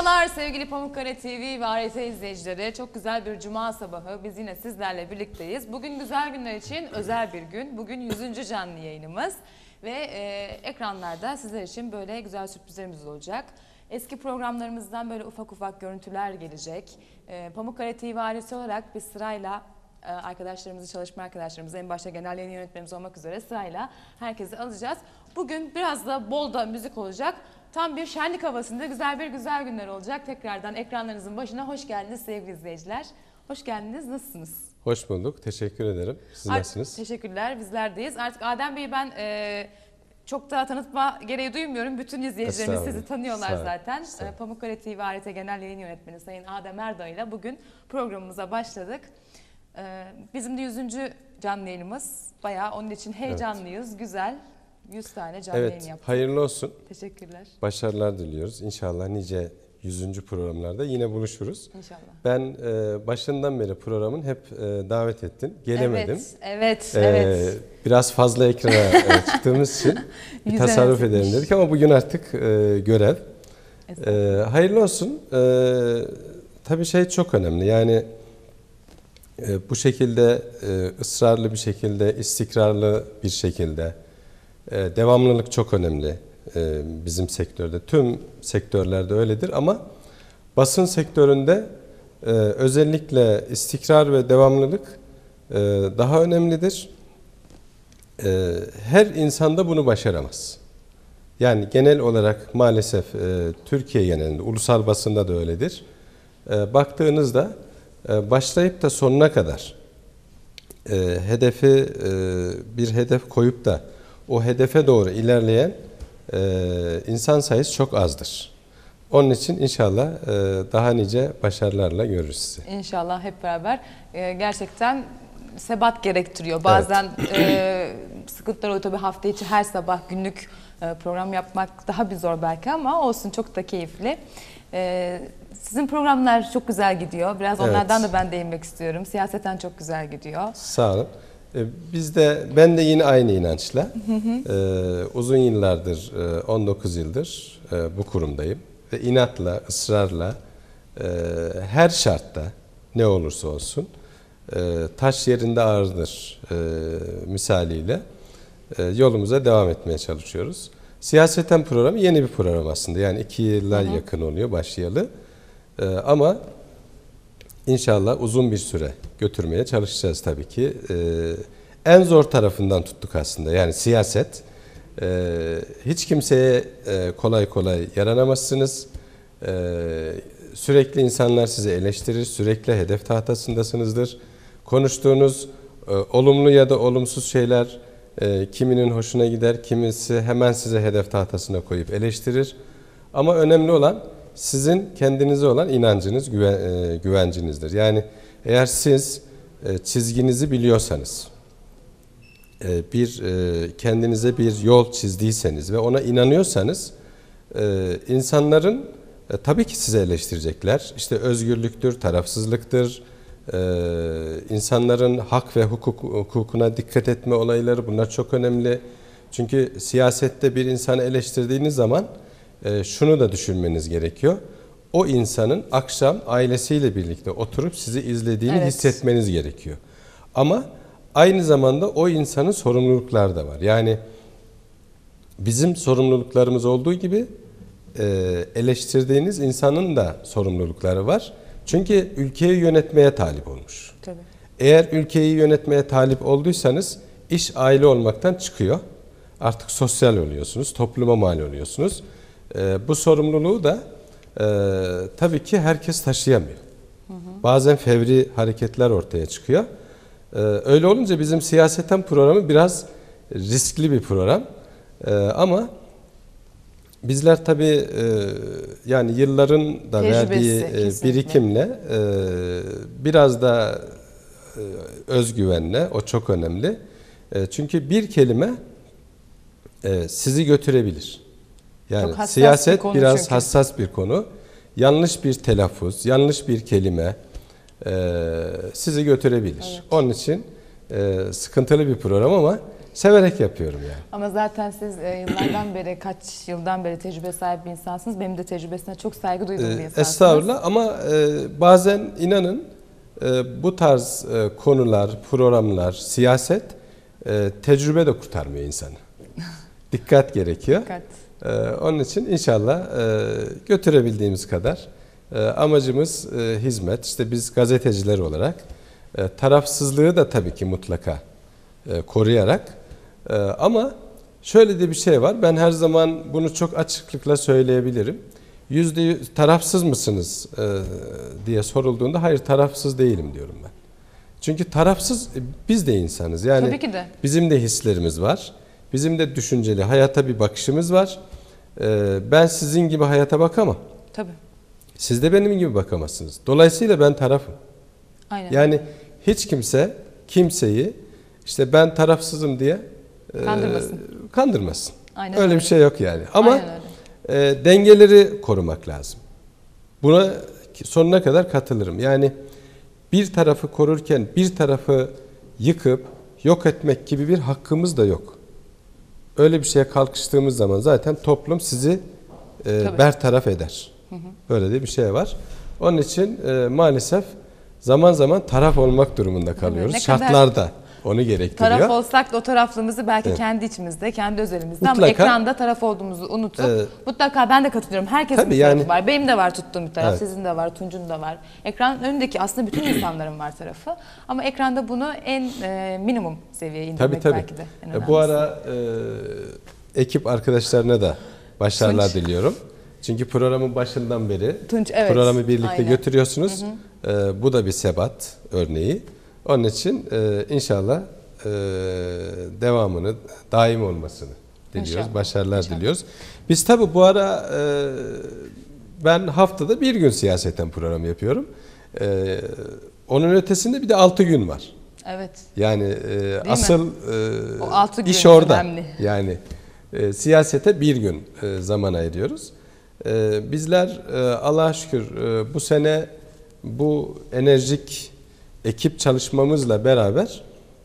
Merhabalar sevgili Pamukkale TV ve ART izleyicileri. Çok güzel bir cuma sabahı. Biz yine sizlerle birlikteyiz. Bugün güzel günler için özel bir gün. Bugün 100. canlı yayınımız. Ve ekranlarda sizler için böyle güzel sürprizlerimiz olacak. Eski programlarımızdan böyle ufak ufak görüntüler gelecek. Pamukkale TV ailesi olarak biz sırayla arkadaşlarımızı, çalışma arkadaşlarımızı, en başta genel yayın yönetmenimiz olmak üzere sırayla herkesi alacağız. Bugün biraz da bol da müzik olacak. Tam bir şenlik havasında güzel günler olacak. Tekrardan ekranlarınızın başına hoş geldiniz sevgili izleyiciler. Hoş geldiniz. Nasılsınız? Hoş bulduk. Teşekkür ederim. Siz nasılsınız? Teşekkürler. Bizlerdeyiz. Artık Adem Bey'i ben çok daha tanıtma gereği duymuyorum. Bütün izleyicilerimiz sizi tanıyorlar zaten. Pamukkale TV ART Genel Yayın Yönetmeni Sayın Adem Erdağ ile bugün programımıza başladık. Bizim de 100. canlı yayınımız. Bayağı onun için heyecanlıyız. Evet. Güzel. 100 tane canlı yayın yaptık. Hayırlı olsun. Teşekkürler. Başarılar diliyoruz. İnşallah nice 100. programlarda yine buluşuruz. İnşallah. Ben başından beri programın hep davet ettin. Gelemedim. Evet. Biraz fazla ekrana çıktığımız için bir tasarruf edelim dedik ama bugün artık görev. Hayırlı olsun. Tabii çok önemli. Yani bu şekilde ısrarlı bir şekilde, istikrarlı bir şekilde devamlılık çok önemli bizim sektörde. Tüm sektörlerde öyledir ama basın sektöründe özellikle istikrar ve devamlılık daha önemlidir. Her insan da bunu başaramaz. Yani genel olarak maalesef Türkiye genelinde, ulusal basında da öyledir. Baktığınızda başlayıp da sonuna kadar bir hedef koyup da o hedefe doğru ilerleyen insan sayısı çok azdır. Onun için inşallah daha nice başarılarla görürüz sizi. İnşallah hep beraber. Gerçekten sebat gerektiriyor. Bazen sıkıntılar oluyor tabii, hafta içi her sabah günlük program yapmak daha bir zor belki ama olsun, çok da keyifli. Sizin programlar çok güzel gidiyor. Biraz onlardan da ben değinmek istiyorum. Siyaseten çok güzel gidiyor. Sağ olun. Ben de yine aynı inançla uzun yıllardır, 19 yıldır bu kurumdayım. Ve inatla, ısrarla her şartta ne olursa olsun taş yerinde ağırdır misaliyle yolumuza devam etmeye çalışıyoruz. Siyaseten programı yeni bir program aslında. Yani 2 yıla yakın oluyor başlayalı. Ama İnşallah uzun bir süre götürmeye çalışacağız tabii ki. En zor tarafından tuttuk aslında. Yani siyaset. Hiç kimseye kolay kolay yaranamazsınız. Sürekli insanlar sizi eleştirir. Sürekli hedef tahtasındasınızdır. Konuştuğunuz olumlu ya da olumsuz şeyler kiminin hoşuna gider. Kimisi hemen size hedef tahtasına koyup eleştirir. Ama önemli olan sizin kendinize olan inancınız, güvencinizdir. Yani eğer siz çizginizi biliyorsanız, kendinize bir yol çizdiyseniz ve ona inanıyorsanız, insanların tabii ki size eleştirecekler. İşte özgürlüktür, tarafsızlıktır, insanların hak ve hukukuna dikkat etme olayları, bunlar çok önemli. Çünkü siyasette bir insanı eleştirdiğiniz zaman şunu da düşünmeniz gerekiyor. O insanın akşam ailesiyle birlikte oturup sizi izlediğini hissetmeniz gerekiyor. Ama aynı zamanda o insanın sorumlulukları da var. Yani bizim sorumluluklarımız olduğu gibi eleştirdiğiniz insanın da sorumlulukları var. Çünkü ülkeyi yönetmeye talip olmuş. Tabii. Eğer ülkeyi yönetmeye talip olduysanız iş aile olmaktan çıkıyor. Artık sosyal oluyorsunuz, topluma mal oluyorsunuz. Bu sorumluluğu da tabii ki herkes taşıyamıyor. Bazen fevri hareketler ortaya çıkıyor. Öyle olunca bizim siyaseten programı biraz riskli bir program. Ama bizler tabii yani yılların da verdiği birikimle biraz da özgüvenle, o çok önemli. Çünkü bir kelime sizi götürebilir. Yani siyaset biraz hassas bir konu. Yanlış bir telaffuz, yanlış bir kelime sizi götürebilir. Evet. Onun için sıkıntılı bir program ama severek yapıyorum yani. Ama zaten siz yıllardan beri, kaç yıldan beri tecrübe sahibi bir insansınız. Benim de tecrübesine çok saygı duyduğum bir insansınız. Estağfurullah ama bazen inanın bu tarz konular, programlar, siyaset tecrübe de kurtarmıyor insanı. Dikkat gerekiyor. Dikkat. Onun için inşallah götürebildiğimiz kadar amacımız hizmet. İşte biz gazeteciler olarak tarafsızlığı da tabii ki mutlaka koruyarak ama şöyle de bir şey var. Ben her zaman bunu çok açıklıkla söyleyebilirim. %100 tarafsız mısınız diye sorulduğunda hayır tarafsız değilim diyorum ben. Çünkü tarafsız biz de insanız. Yani tabii ki de. Bizim de hislerimiz var. Bizim de düşünceli hayata bir bakışımız var. Ben sizin gibi hayata bakamam. Tabii. Siz de benim gibi bakamazsınız. Dolayısıyla ben tarafım. Aynen. Yani hiç kimse kimseyi işte ben tarafsızım diye kandırmasın. Aynen öyle öyle. bir şey yok yani. Ama Aynen öyle. Dengeleri korumak lazım. Buna sonuna kadar katılırım. Yani bir tarafı korurken bir tarafı yıkıp yok etmek gibi bir hakkımız da yok. Öyle bir şeye kalkıştığımız zaman zaten toplum sizi bertaraf eder. Öyle de bir şey var. Onun için maalesef zaman zaman taraf olmak durumunda kalıyoruz. Ne Şartlar da onu gerektiriyor. Taraf olsak da o taraflığımızı belki kendi içimizde, kendi özelimizde mutlaka, ama ekranda taraf olduğumuzu unutup mutlaka ben de katılıyorum. Herkesin bir tarafı var. Benim de var tuttuğum bir taraf, sizin de var, Tunç'un da var. Ekran önündeki aslında bütün insanların var tarafı. Ama ekranda bunu en minimum seviyeye indirmek belki de en önemlisi. Bu ara ekip arkadaşlarına da başarılar diliyorum. Çünkü programın başından beri Tunç, evet, programı birlikte aynen. götürüyorsunuz. Bu da bir sebat örneği. Onun için inşallah devamını, daim olmasını diliyoruz. İnşallah. Başarılar diliyoruz. Biz tabii bu ara ben haftada bir gün siyaseten program yapıyorum. Onun ötesinde bir de 6 gün var. Evet. Yani asıl o 6 gün iş orada. önemli. Yani siyasete bir gün zaman ayırıyoruz. Bizler Allah'a şükür bu sene bu enerjik ekip çalışmamızla beraber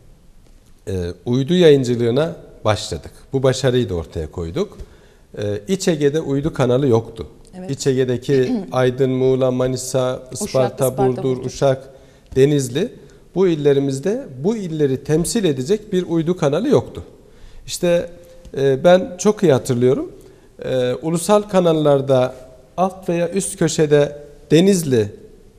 uydu yayıncılığına başladık. Bu başarıyı da ortaya koyduk. İç Ege'de uydu kanalı yoktu. Evet. İç Ege'deki Aydın, Muğla, Manisa, Isparta, Burdur, Uşak, Denizli bu illerimizde bu illeri temsil edecek bir uydu kanalı yoktu. İşte ben çok iyi hatırlıyorum. Ulusal kanallarda alt veya üst köşede Denizli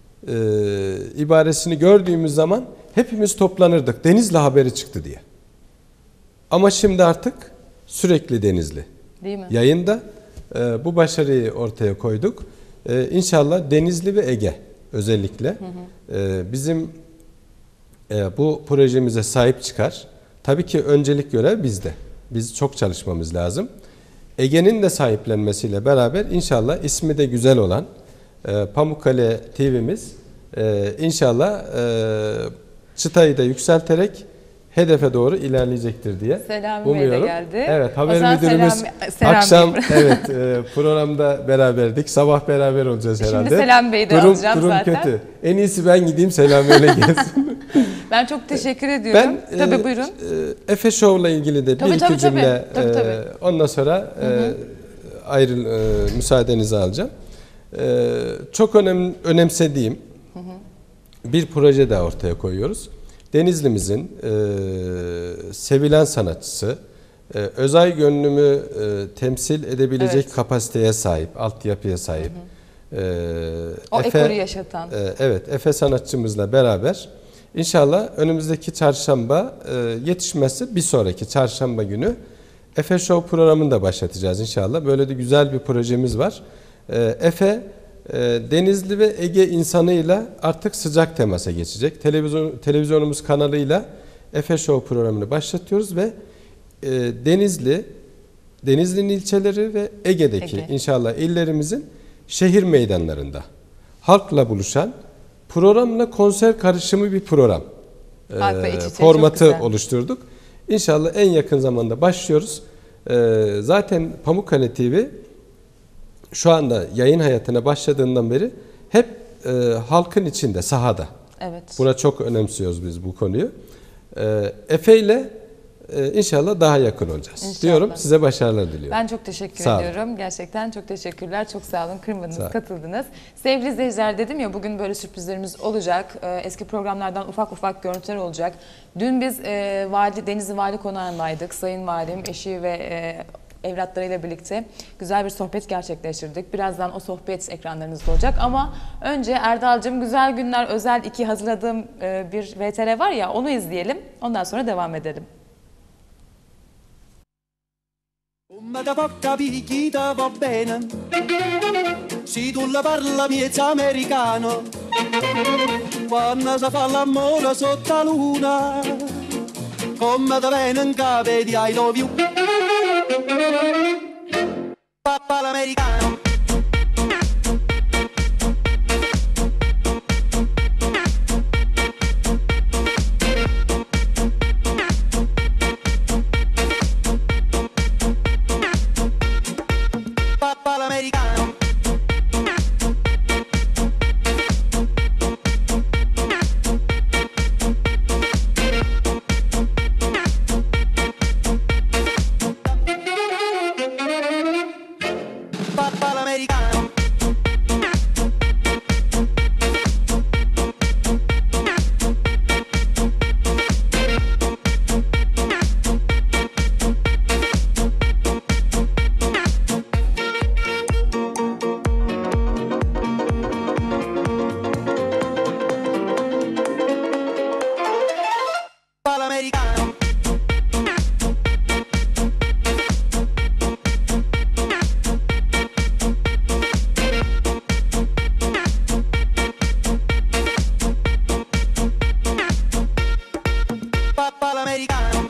ibaresini gördüğümüz zaman hepimiz toplanırdık. Denizli haberi çıktı diye. Ama şimdi artık sürekli Denizli. Değil mi? Yayında bu başarıyı ortaya koyduk. İnşallah Denizli ve Ege özellikle bizim bu projemize sahip çıkar. Tabii ki öncelik görev bizde. Biz çok çalışmamız lazım. Ege'nin de sahiplenmesiyle beraber inşallah ismi de güzel olan Pamukkale TV'miz inşallah çıtayı da yükselterek hedefe doğru ilerleyecektir diye Selami Bey de geldi. Evet, haber müdürümüz akşam programda beraberdik. Sabah beraber olacağız herhalde. Şimdi Selami Bey'i de alacağım durum zaten. kötü. En iyisi ben gideyim, Selami öyle gelsin. Ben çok teşekkür ediyorum. Tabii buyurun. Efe Show'la ilgili de bir iki cümle ondan sonra müsaadenizi alacağım. Çok önemsediğim bir proje de ortaya koyuyoruz. Denizli'mizin sevilen sanatçısı, Özay Gönlüm'ü temsil edebilecek kapasiteye sahip, altyapıya sahip. O ekolü yaşatan. Evet, Efe sanatçımızla beraber inşallah önümüzdeki çarşamba yetişmezse bir sonraki çarşamba günü Efe Show programını da başlatacağız inşallah. Böyle de güzel bir projemiz var. Efe Denizli ve Ege insanıyla artık sıcak temasa geçecek. Televizyonumuz kanalıyla Efe Show programını başlatıyoruz ve Denizli'nin ilçeleri ve Ege'deki inşallah illerimizin şehir meydanlarında halkla buluşan programla konser karışımı bir program formatı oluşturduk. İnşallah en yakın zamanda başlıyoruz. Zaten Pamukkale TV şu anda yayın hayatına başladığından beri hep halkın içinde, sahada. Evet. Buna çok önemsiyoruz biz bu konuyu. Efe ile inşallah daha yakın olacağız İnşallah. diyorum. Size başarılar diliyorum. Ben çok teşekkür Sağ olun. ediyorum. Gerçekten çok teşekkürler. Çok sağ olun. Kırmadınız, Sağ olun. katıldınız. Sevgili izleyiciler, dedim ya bugün böyle sürprizlerimiz olacak. Eski programlardan ufak ufak görüntüler olacak. Dün biz Denizli Vali Konağı'ndaydık. Sayın Valim, eşi ve evlatlarıyla birlikte güzel bir sohbet gerçekleştirdik. Birazdan o sohbet ekranlarınızda olacak ama önce Erdal'cığım Güzel Günler özel 2 hazırladığım bir VTR var ya, onu izleyelim. Ondan sonra devam edelim. Come da poca picchita va bene, si tu la parla miezza americano, quando si fa l'amore sotto la luna, come da venen cave di I love you, papà l'americano. Papà l'americano. Papà l'americano. Papà l'americano. Papà l'americano.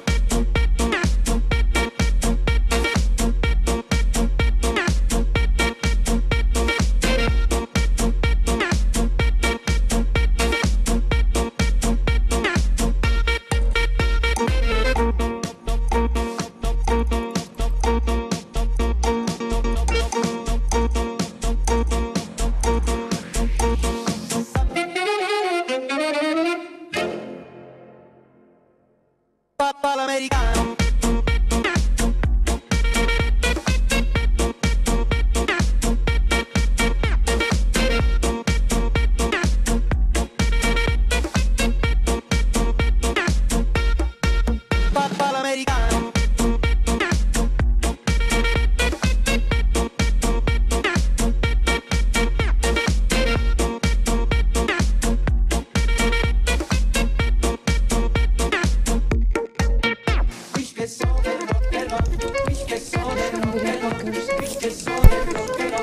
Papà l'americano. Papà l'americano. Dici che sono del rock and roll, dici che sono del rock and roll, dici che sono del rock and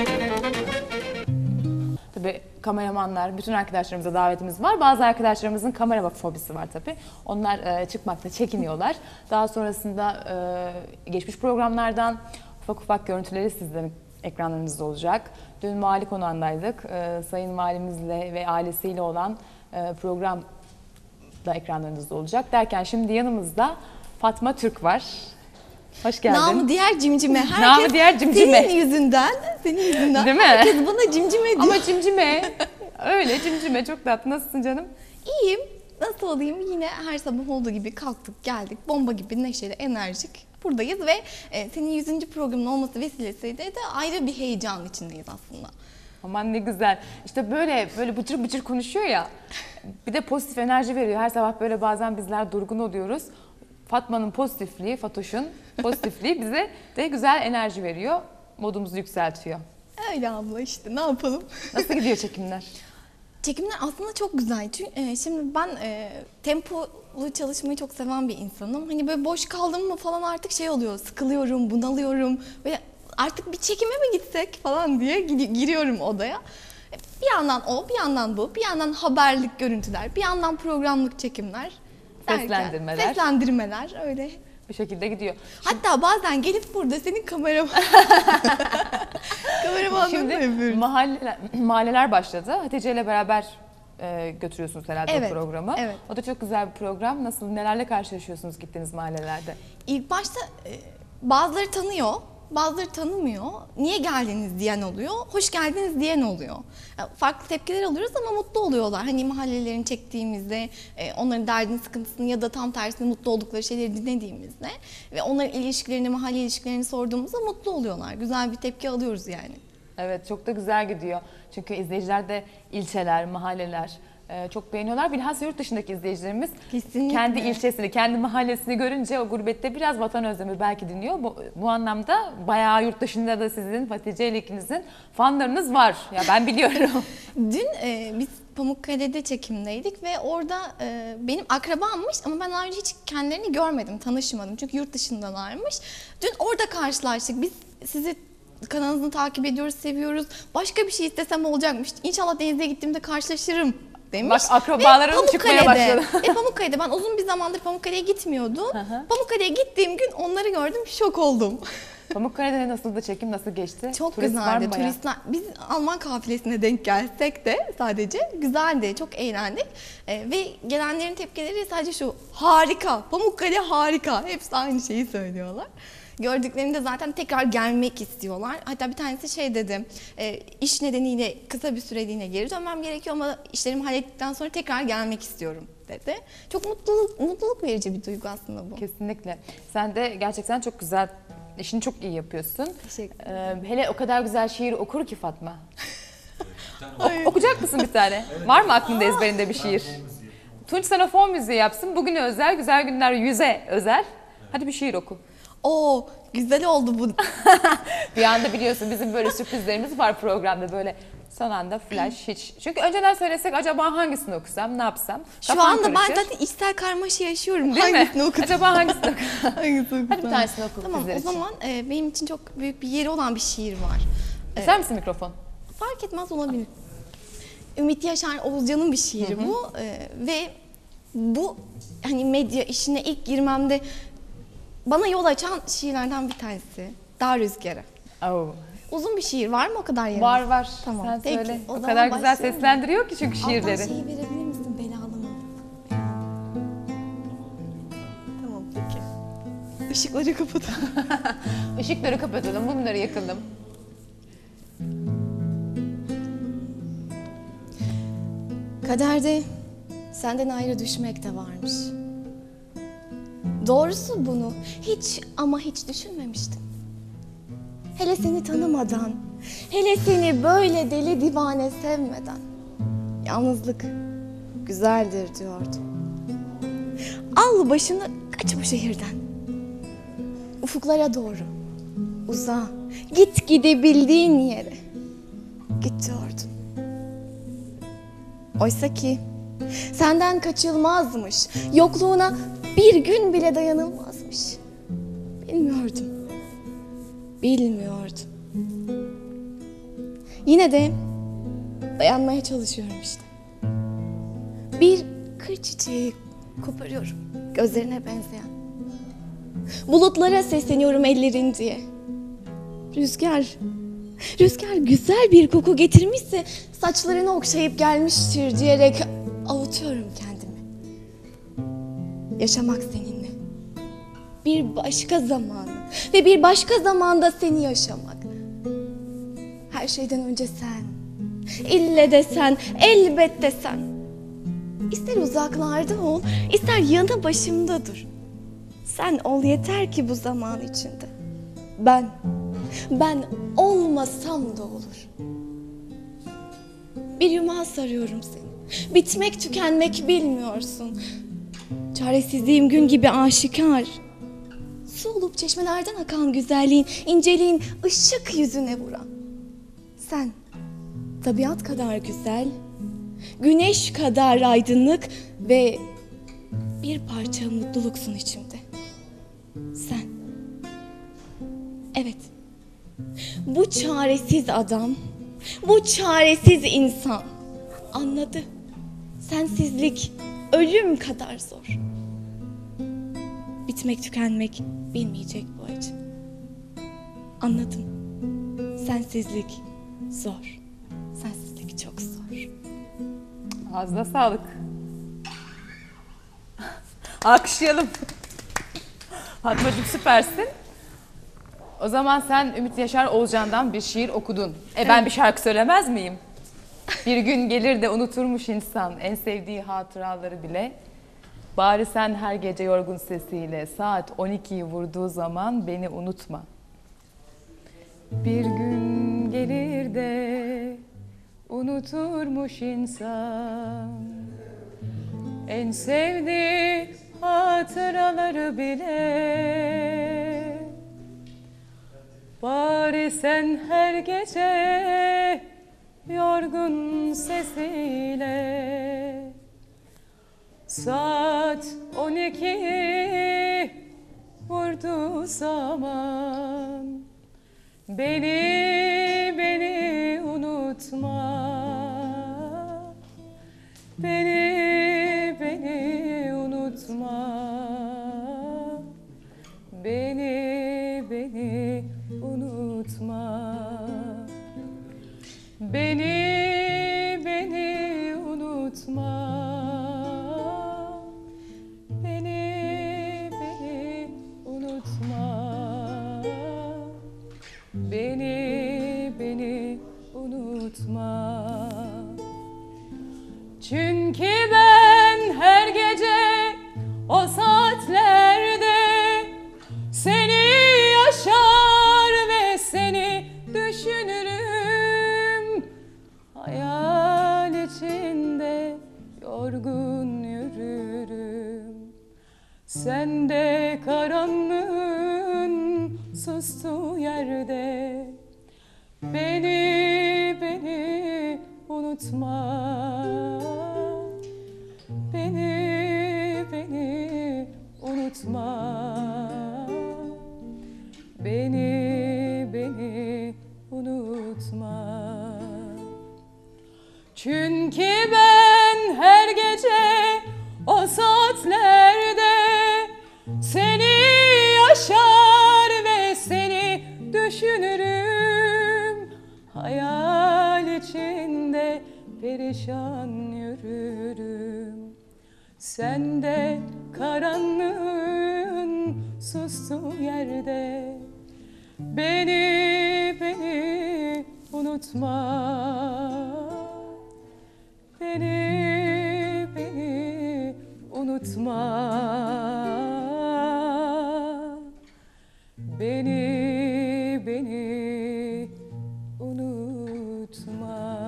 roll. Tabii kameramanlar, bütün arkadaşlarımıza davetimiz var. Bazı arkadaşlarımızın kamera fobisi var tabii. Onlar çıkmakta çekiniyorlar. Daha sonrasında geçmiş programlardan ufak ufak görüntüleri sizlerin ekranlarınızda olacak. Dün Vali Konağı'ndaydık. Sayın Valimizle ve ailesiyle olan program da ekranlarınızda olacak. Derken şimdi yanımızda Fatma Türk var. Hoş geldin. Namı diğer cimcime. Herkes Namı diğer cimcime. Senin yüzünden. Değil mi? Herkes bana cimcime diyor. Ama cimcime. Öyle cimcime, çok tatlı. Nasılsın canım? İyiyim. Nasıl olayım? Yine her sabah olduğu gibi kalktık, geldik. Bomba gibi neşeli, enerjik buradayız ve senin 100. programın olması vesilesiyle de ayrı bir heyecan içindeyiz aslında. Aman ne güzel. İşte böyle bıcır bıcır konuşuyor ya. Bir de pozitif enerji veriyor. Her sabah böyle bazen bizler durgun oluyoruz. Fatma'nın pozitifliği, Fatoş'un pozitifliği bize de güzel enerji veriyor. Modumuzu yükseltiyor. Öyle abla işte, ne yapalım? Nasıl gidiyor çekimler? Çekimler aslında çok güzel. Çünkü şimdi ben tempolu çalışmayı çok seven bir insanım. Hani böyle boş kaldım mı falan artık şey oluyor, sıkılıyorum, bunalıyorum. Böyle artık bir çekime mi gitsek falan diye giriyorum odaya. Bir yandan o, bir yandan bu, bir yandan haberlik görüntüler, bir yandan programlık çekimler. derken, Seslendirmeler. Seslendirmeler öyle. Bir şekilde gidiyor. Hatta bazen gelip burada senin kameramanlığını Şimdi yapıyoruz. mahalleler başladı. Hatice ile beraber götürüyorsunuz herhalde Evet, o programı. evet. O da çok güzel bir program. Nasıl, nelerle karşılaşıyorsunuz gittiğiniz mahallelerde? İlk başta bazıları tanıyor. bazıları tanımıyor. Niye geldiniz diyen oluyor, hoş geldiniz diyen oluyor. Farklı tepkiler alıyoruz ama mutlu oluyorlar. Hani mahallelerini çektiğimizde, onların derdini, sıkıntısını ya da tam tersine mutlu oldukları şeyleri dinlediğimizde ve onların ilişkilerini, mahalle ilişkilerini sorduğumuzda mutlu oluyorlar. Güzel bir tepki alıyoruz yani. Evet, çok da güzel gidiyor. Çünkü izleyiciler de ilçeler, mahalleler çok beğeniyorlar. Bilhassa yurt dışındaki izleyicilerimiz Kesinlikle. kendi ilçesini, kendi mahallesini görünce o gurbette biraz vatan özlemi belki dinliyor. Bu anlamda bayağı yurt dışında da sizin, Hatice ile ikinizin fanlarınız var. Ya ben biliyorum. Dün biz Pamukkale'de çekimdeydik ve orada benim akrabammış ama ben daha önce hiç kendilerini görmedim, tanışmadım. Çünkü yurt dışındalarmış. Dün orada karşılaştık. Biz sizi kanalınızı takip ediyoruz, seviyoruz. Başka bir şey istesem olacakmış. İnşallah denize gittiğimde karşılaşırım demiş. Bak akrabalarım çıkmaya başladı. Ve Pamukkale'de ben uzun bir zamandır Pamukkale'ye gitmiyordum. Pamukkale'ye gittiğim gün onları gördüm, şok oldum. Pamukkale'de nasıldı çekim, nasıl geçti? Çok Turist var mı güzeldi. bayağı? Turistler, biz Alman kafilesine denk gelsek de sadece güzeldi. Çok eğlendik. Ve gelenlerin tepkileri sadece şu: harika, Pamukkale harika. Hepsi aynı şeyi söylüyorlar. Gördüklerinde zaten tekrar gelmek istiyorlar. Hatta bir tanesi şey dedi, iş nedeniyle kısa bir süreliğine geri dönmem gerekiyor ama işlerimi hallettikten sonra tekrar gelmek istiyorum dedi. Çok mutluluk verici bir duygu aslında bu. Kesinlikle. Sen de gerçekten çok güzel, işini çok iyi yapıyorsun. Teşekkür Hele o kadar güzel şiir okur ki Fatma. Okuyacak mısın bir tane? Var mı aklında ezberinde bir şiir? Tunç sana fon müziği yapsın. Bugüne özel, güzel günler 100'e özel. Hadi bir şiir oku. Oo, güzel oldu bu. Bir anda biliyorsun bizim böyle sürprizlerimiz var programda, böyle son anda flash hiç. Çünkü önceden söylesek acaba hangisini okusam, ne yapsam? Şu Kafam anda ben karışır. zaten içsel karmaşa yaşıyorum. Değil mi? Hangisini okudum? Acaba hangisini okusam? Hangisini okudum? Hadi bir tanesini oku Tamam, bizler o için. zaman benim için çok büyük bir yeri olan bir şiir var. İster misin mikrofon? Fark etmez, olabilir. Ümit Yaşar Oğuzcan'ın bir şiiri bu. Ve bu hani medya işine ilk girmemde bana yol açan şiirlerden bir tanesi. Dağ Rüzgarı. Oh. Uzun bir şiir var mı o kadar yeriniz? Var var. Tamam, Sen peki. söyle. O O zaman kadar güzel başlayalım. seslendiriyor ki çünkü şiirleri. Alttan şeyi verebilir misin? Belalı mı? Tamam, peki. Işıkları kapatalım. Işıkları kapatalım, mumları yakalım. Kaderde senden ayrı düşmek de varmış. Doğrusu bunu hiç ama hiç düşünmemiştim. Hele seni tanımadan, hele seni böyle deli divane sevmeden. Yalnızlık güzeldir diyordum. Al başını, kaç bu şehirden. Ufuklara doğru, uza, git gidebildiğin yere. Git diyordum. Oysa ki senden kaçılmazmış, yokluğuna bir gün bile dayanılmazmış. Bilmiyordum. Bilmiyordum. Yine de dayanmaya çalışıyorum işte. Bir kır çiçeği koparıyorum, gözlerine benzeyen. Bulutlara sesleniyorum ellerin diye. Rüzgar güzel bir koku getirmişse saçlarını okşayıp gelmiştir diyerek avutuyorum kendimi. Yaşamak seninle. Bir başka zaman ve bir başka zamanda seni yaşamak. Her şeyden önce sen. İlle de sen, elbette sen. İster uzaklarda ol, ister yanı başımda dur. Sen ol yeter ki bu zaman içinde. Ben olmasam da olur. Bir yumağa sarıyorum seni. Bitmek tükenmek bilmiyorsun. Çaresizliğim gün gibi aşikar. Su olup çeşmelerden akan güzelliğin, inceliğin ışık yüzüne vuran. Sen tabiat kadar güzel, güneş kadar aydınlık ve bir parça mutluluksun içimde. Sen. Evet. Bu çaresiz adam, bu çaresiz insan anladı. Sensizlik ölüm kadar zor. Bitmek tükenmek bilmeyecek bu acı. Anladım. Sensizlik zor. Sensizlik çok zor. Ağzına sağlık. Alkışlayalım. Fatmacığım süpersin. O zaman sen Ümit Yaşar Olcan'dan bir şiir okudun. Ben bir şarkı söylemez miyim? Bir gün gelir de unuturmuş insan en sevdiği hatıraları bile. Bari sen her gece yorgun sesiyle saat 12'yi vurduğu zaman beni unutma. Bir gün gelir de unuturmuş insan en sevdiği hatıraları bile. Bari sen her gece yorgun sesiyle saat 12'yi vurduğu zaman beni unutma. Beni unutma. Beni unutma. Beni unutma. Beni unutma. Beni unutma. Çünkü ben her gece o saatlerde seni yaşar ve seni düşünürüm. Hayal içinde yorgun yürürüm. Sen de karanlığın sustuğu yerde beni unutma. Beni unutma. Beni unutma. Çünkü ben her gece o saatlerde seni yaşar ve seni düşünürüm. Hayal içinde perişan yürürüm. Sen de karanlığın sustuğu yerde beni unutma. Beni unutma. Beni unutma.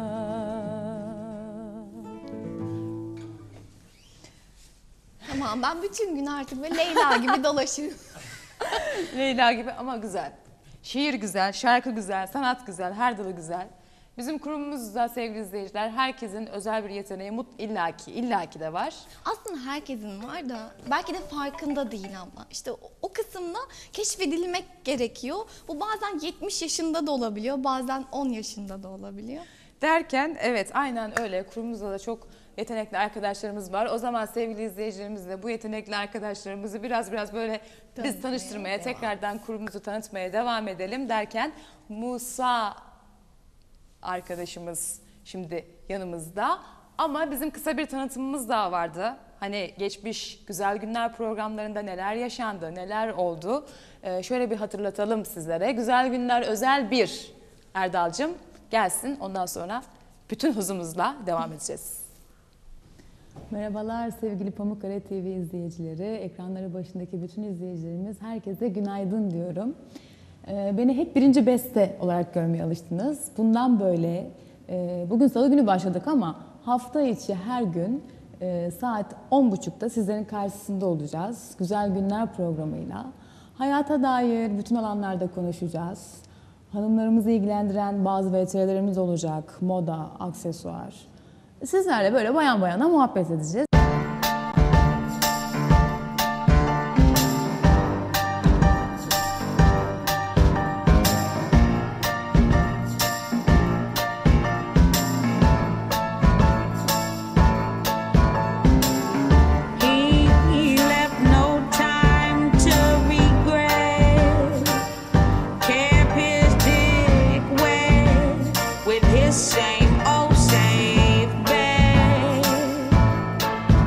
Tamam, ben bütün gün artık böyle Leyla gibi dolaşıyorum. Leyla gibi ama güzel. Şiir güzel, şarkı güzel, sanat güzel, her dalı güzel. Bizim kurumumuzda sevgili izleyiciler herkesin özel bir yeteneği illaki de var. Aslında herkesin var da belki de farkında değil abla. İşte o kısımda keşfedilmek gerekiyor. Bu bazen 70 yaşında da olabiliyor, bazen 10 yaşında da olabiliyor. Derken evet aynen öyle. Kurumumuzda da çok yetenekli arkadaşlarımız var. O zaman sevgili izleyicilerimizle bu yetenekli arkadaşlarımızı biraz böyle biz tanıştırmaya, tekrardan kurumumuzu tanıtmaya devam edelim derken Musa arkadaşımız şimdi yanımızda. Ama bizim kısa bir tanıtımımız daha vardı. Hani geçmiş Güzel Günler programlarında neler yaşandı, neler oldu? Şöyle bir hatırlatalım sizlere. Güzel Günler özel bir Erdal'cığım gelsin. Ondan sonra bütün hızımızla devam edeceğiz. Merhabalar sevgili Pamukkale TV izleyicileri, ekranları başındaki bütün izleyicilerimiz, herkese günaydın diyorum. Beni hep birinci beste olarak görmeye alıştınız. Bundan böyle, bugün salı günü başladık ama hafta içi her gün saat 10.30'da sizlerin karşısında olacağız. Güzel Günler programıyla. Hayata dair bütün alanlarda konuşacağız. Hanımlarımızı ilgilendiren bazı VTR'lerimiz olacak. Moda, aksesuar. Sizlerle böyle bayan bayana muhabbet edeceğiz. Same old same bed.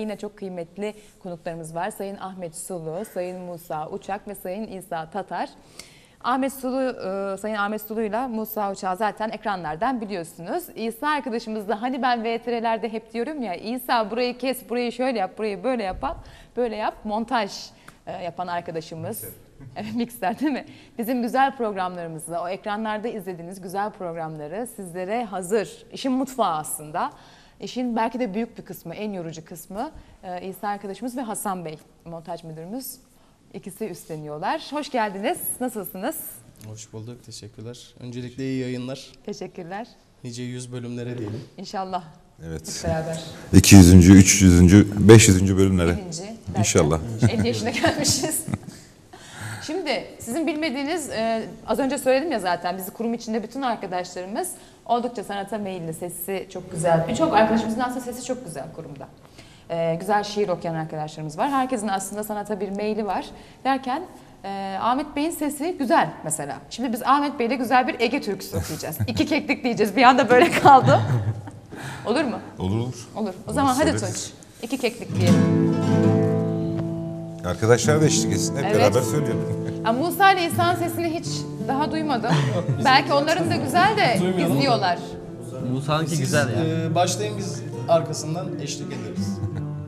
yine çok kıymetli konuklarımız var. Sayın Ahmet Sulu, Sayın Musa Uçak ve Sayın İsa Tatar. Sayın Ahmet Sulu'yla Musa Uçak'ı zaten ekranlardan biliyorsunuz. İsa arkadaşımız da hani ben VTR'lerde hep diyorum ya, İsa burayı kes, burayı şöyle yap, burayı böyle yap, montaj yapan arkadaşımız. Evet, mikser değil mi? Bizim güzel programlarımızı, o ekranlarda izlediğiniz güzel programları sizlere hazır. İşin mutfağı aslında. İşin belki de büyük bir kısmı, en yorucu kısmı İsa arkadaşımız ve Hasan Bey, montaj müdürümüz. İkisi üstleniyorlar. Hoş geldiniz. Nasılsınız? Hoş bulduk. Teşekkürler. Öncelikle iyi yayınlar. Teşekkürler. Nice 100 bölümlere diyelim. İnşallah. Evet. Hep beraber. 200. 300. 500. bölümlere. Birinci derken İnşallah. 50 yaşına gelmişiz. Şimdi sizin bilmediğiniz, az önce söyledim ya zaten, bizi kurum içinde bütün arkadaşlarımız oldukça sanata meyilli, sesi çok güzel. Birçok arkadaşımızın aslında sesi çok güzel kurumda. Güzel şiir okuyan arkadaşlarımız var. Herkesin aslında sanata bir meyli var. Derken Ahmet Bey'in sesi güzel mesela. Şimdi biz Ahmet Bey'le güzel bir Ege türküsü okuyacağız. İki keklik diyeceğiz. Bir anda böyle kaldı. Olur mu? Olur olur. Olur. O zaman hadi söyleriz. Tunç. İki keklik diyelim. Arkadaşlar da eşlik etsin. Hep Evet. beraber söyleyelim. Ya Musa ile İsa'nın sesini hiç daha duymadım. Belki onların da güzel de izliyorlar. Musa'nınki güzel ya. Başlayın, biz arkasından eşlik ederiz.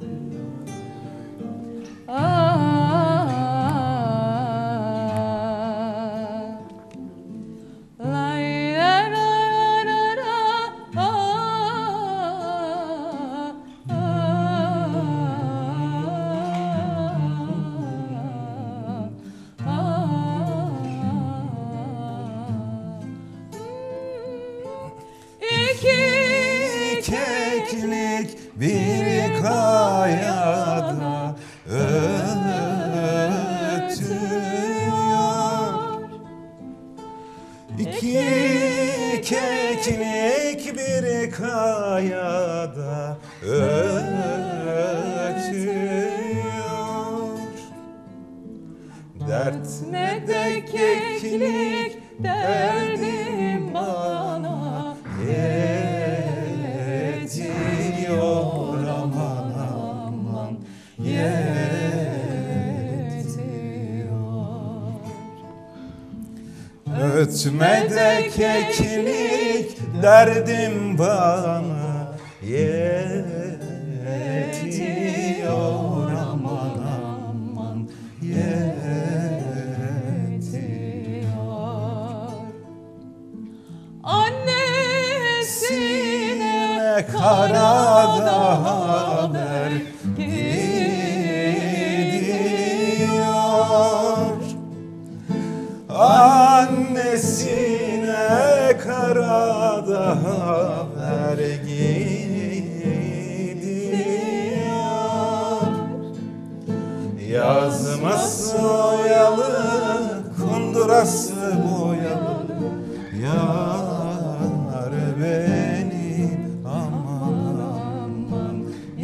Keklik bir kayada ötüyor. İki keklik bir kayada ötüyor. Dert ne de keklik derdim bana yetiyor, aman aman yetiyor. Ötme de keklik derdim bana yetiyor, aman aman yetiyor. Annesine karada haber gidiyor. Annesine karada haber gidiyor. Yazması oyalı, kundurası boyalı. Yar benim, aman aman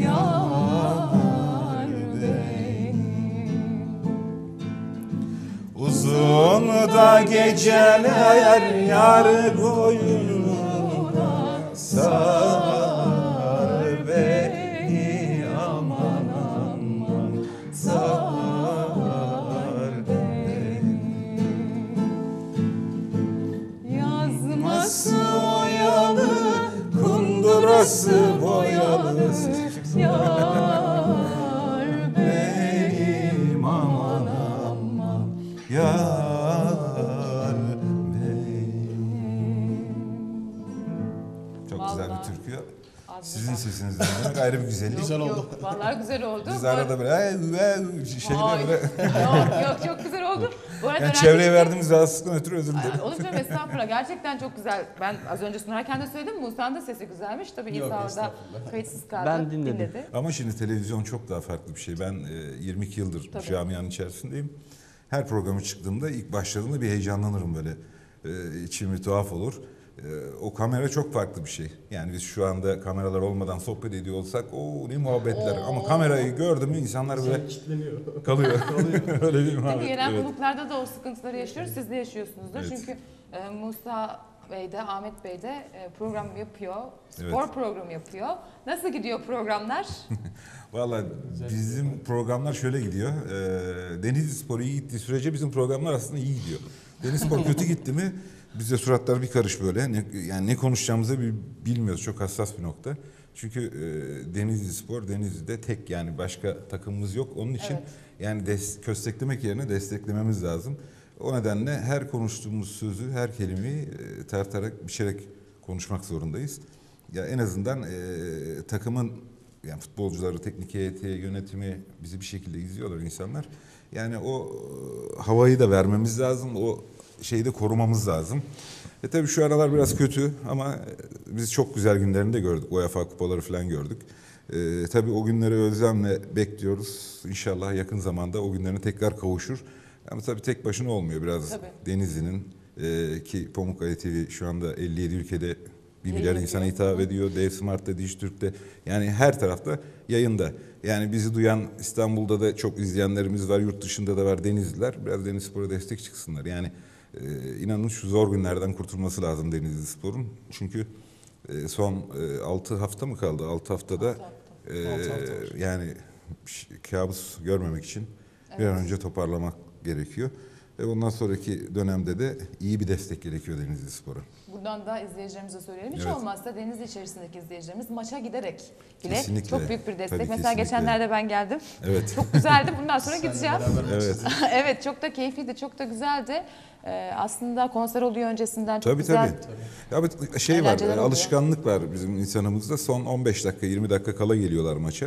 yar benim. Uzun da geceler yar boynuna sar beni, aman aman sar beni. Yazması oyalı, kundurası boyalı. Yar benim, aman aman yar benim. Çok güzel bir türkü. Sizin sesinizden demek ayrı bir güzellik. Güzel oldu. Yok, vallahi güzel oldu. Biz arada böyle şeyler böyle. Yok çok güzel oldu. Bu arada Yani çevreye verdiğimiz rahatsızlıktan ötürü özür dilerim. Olur canım, estağfurullah. Gerçekten çok güzel. Ben az önce sunarken de söyledim. Musa'nın da sesi güzelmiş. Tabii Yok, İsa orada estağfurullah. kayıtsız kaldı. Ben dinledim. Dinledi. Ama şimdi televizyon çok daha farklı bir şey. Ben 22 yıldır Tabii. camianın içerisindeyim. Her programı çıktığımda, ilk başladığımda bir heyecanlanırım böyle. İçim bir tuhaf olur. O kamera çok farklı bir şey. Yani biz şu anda kameralar olmadan sohbet ediyor olsak o ne muhabbetler. Ama kamerayı gördüm mü insanlar böyle kalıyor. Öyle bir Değil mi? muhabbet. Gelen Evet. konuklarda da o sıkıntıları yaşıyoruz. Siz de yaşıyorsunuzdur. Evet. Çünkü Musa Bey de, Ahmet Bey de program yapıyor. Spor Evet. programı yapıyor. Nasıl gidiyor programlar? Valla bizim programlar şöyle gidiyor. Denizlispor iyi gittiği sürece bizim programlar aslında iyi gidiyor. Denizlispor kötü gitti mi bizde suratlar bir karış böyle. Yani ne konuşacağımızı bilmiyoruz. Çok hassas bir nokta. Çünkü Denizlispor Denizli'de tek, yani başka takımımız yok. Onun için Evet. yani kösteklemek yerine desteklememiz lazım. O nedenle her konuştuğumuz sözü, her kelimeyi tartarak, biçerek konuşmak zorundayız. Ya en azından takımın, yani futbolcuları, teknik heyeti, yönetimi bizi bir şekilde izliyorlar insanlar. Yani o havayı da vermemiz lazım, o şeyi de korumamız lazım. Tabii şu aralar biraz kötü ama biz çok güzel günlerini de gördük. UEFA kupaları falan gördük. Tabii o günleri özlemle bekliyoruz. İnşallah yakın zamanda o günlerine tekrar kavuşur. Ama tabii tek başına olmuyor biraz. Tabii. Denizli'nin ki Pamukkale TV şu anda 57 ülkede 1 milyar Yayın insana yapıyor. hitap ediyor. Dev Smart'ta, Dijitürk'te, yani her tarafta yayında. Yani bizi duyan İstanbul'da da çok izleyenlerimiz var, yurt dışında da var Denizliler. Biraz Denizlispor'a destek çıksınlar. Yani inanın şu zor günlerden kurtulması lazım Denizlispor'un. Çünkü son 6 hafta mı kaldı? 6 haftada yani kabus görmemek için bir an önce toparlamak gerekiyor. Ve bundan sonraki dönemde de iyi bir destek gerekiyor Denizlispor'a. Buradan da izleyicilerimize söyleyelim. Hiç Evet. olmazsa Denizli içerisindeki izleyicilerimiz maça giderek bile Kesinlikle. çok büyük bir destek. Tabii, Mesela kesinlikle. geçenlerde ben geldim. Evet. Çok güzeldi. Bundan sonra gideceğim. Evet. Evet, çok da keyifliydi, çok da güzeldi. Aslında konser oluyor öncesinden, çok Tabii güzel. tabii. Ya şey var, Eğlenceler oluyor. alışkanlık var bizim insanımızda. Son 15 dakika, 20 dakika kala geliyorlar maça.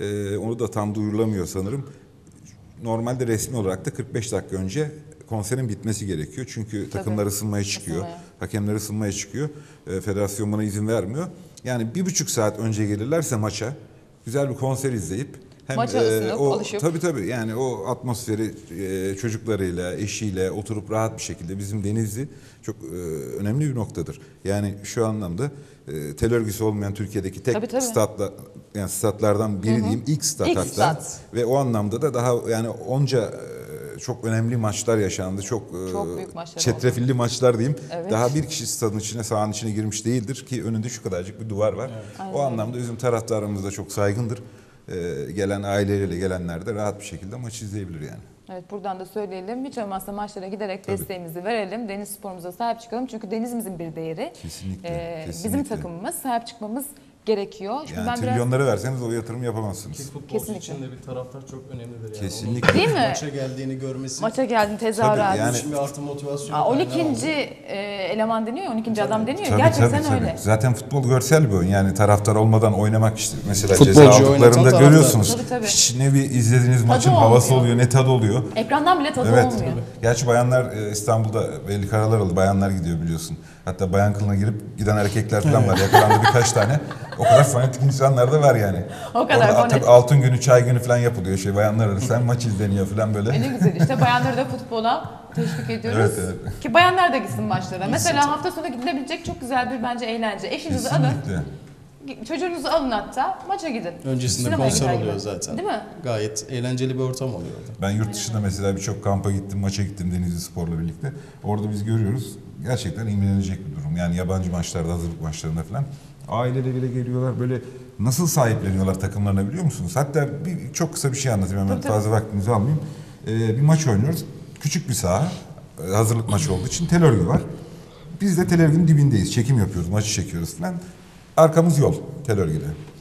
Onu da tam duyurulamıyor sanırım. Normalde resmi olarak da 45 dakika önce konserin bitmesi gerekiyor. Çünkü takımlar ısınmaya çıkıyor. Isınmaya. Hakemler ısınmaya çıkıyor. Federasyon buna izin vermiyor. Yani 1,5 saat önce gelirlerse maça güzel bir konser izleyip Maça ısınıp, alışıp. Tabii yani o atmosferi çocuklarıyla, eşiyle oturup rahat bir şekilde, bizim Denizli çok önemli bir noktadır. Yani şu anlamda tel örgüsü olmayan Türkiye'deki tek Tabii. yani statlardan biri diyeyim, ilk stat İlk hatta. stat. Ve o anlamda da daha yani onca çok önemli maçlar yaşandı. Çok büyük maçlar çetrefilli maçlar diyeyim. Evet. Daha bir kişi stadın içine, sahanın içine girmiş değildir ki önünde şu kadarcık bir duvar var. O anlamda bizim taraftarımız da çok saygındır. Gelen aileleriyle gelenler de rahat bir şekilde maç izleyebilir yani. Evet, buradan da söyleyelim. Hiç olmazsa maçlara giderek desteğimizi verelim. Deniz sporumuza sahip çıkalım. Çünkü denizimizin bir değeri. Kesinlikle. Bizim kesinlikle. takımımız, sahip çıkmamız gerekiyor. Çünkü Yani ben biraz... trilyonları verseniz o yatırım Ki yapamazsınız. futbolcu Kesinlikle. için de bir taraftar çok önemlidir yani. Kesinlikle. Değil mi? Maça geldiğini görmesi. Maça geldin tezahürat. Tabii, yani- Şimdi bir artı motivasyon. 12. eleman deniyor, 12. adam deniyor. Tabii, Gerçekten tabii. öyle. Zaten futbol görsel bir oyun. Yani taraftar olmadan oynamak işte. Mesela Futbolcu ceza oynatan aldıklarında taraftar. görüyorsunuz. Tabii. Hiç ne bir izlediğiniz maçın olmuyor. havası oluyor, ne tadı oluyor. Ekrandan bile tadı Evet. olmuyor. Gerçi bayanlar İstanbul'da belli Karalaralı bayanlar gidiyor biliyorsun. Hatta bayan kılığına girip giden erkekler falan var. Yakalandı birkaç tane. O kadar fanatik insanlar da var yani. O kadar Orada fanatik. tabii altın günü, çay günü falan yapılıyor. Bayanlar arasında maç izleniyor falan böyle. Ne güzel işte, bayanları da futbola teşvik ediyoruz. Evet. Ki bayanlar da gitsin maçlara. Mesela hafta sonu gidilebilecek çok güzel bir bence eğlence. Eşinizi alın, Kesinlikle. çocuğunuzu alın, hatta maça gidin. Öncesinde Sinemaya konser gider oluyor gibi. zaten. Değil mi? Gayet eğlenceli bir ortam oluyor orada. Ben yurt dışında mesela birçok kampa gittim, maça gittim Denizlispor'la birlikte. Orada biz görüyoruz. Gerçekten imrenilecek bir durum. Yani yabancı maçlarda, hazırlık maçlarında falan. Aileleri bile geliyorlar. Böyle nasıl sahipleniyorlar takımlarına biliyor musunuz? Hatta çok kısa bir şey anlatayım hemen, Tabii. fazla vaktinizi almayayım. Bir maç oynuyoruz. Küçük bir saha. Hazırlık maçı olduğu için tel örgü var. Biz de tel örgünün dibindeyiz. Çekim yapıyoruz, maçı çekiyoruz falan. Arkamız yol tel örgüde.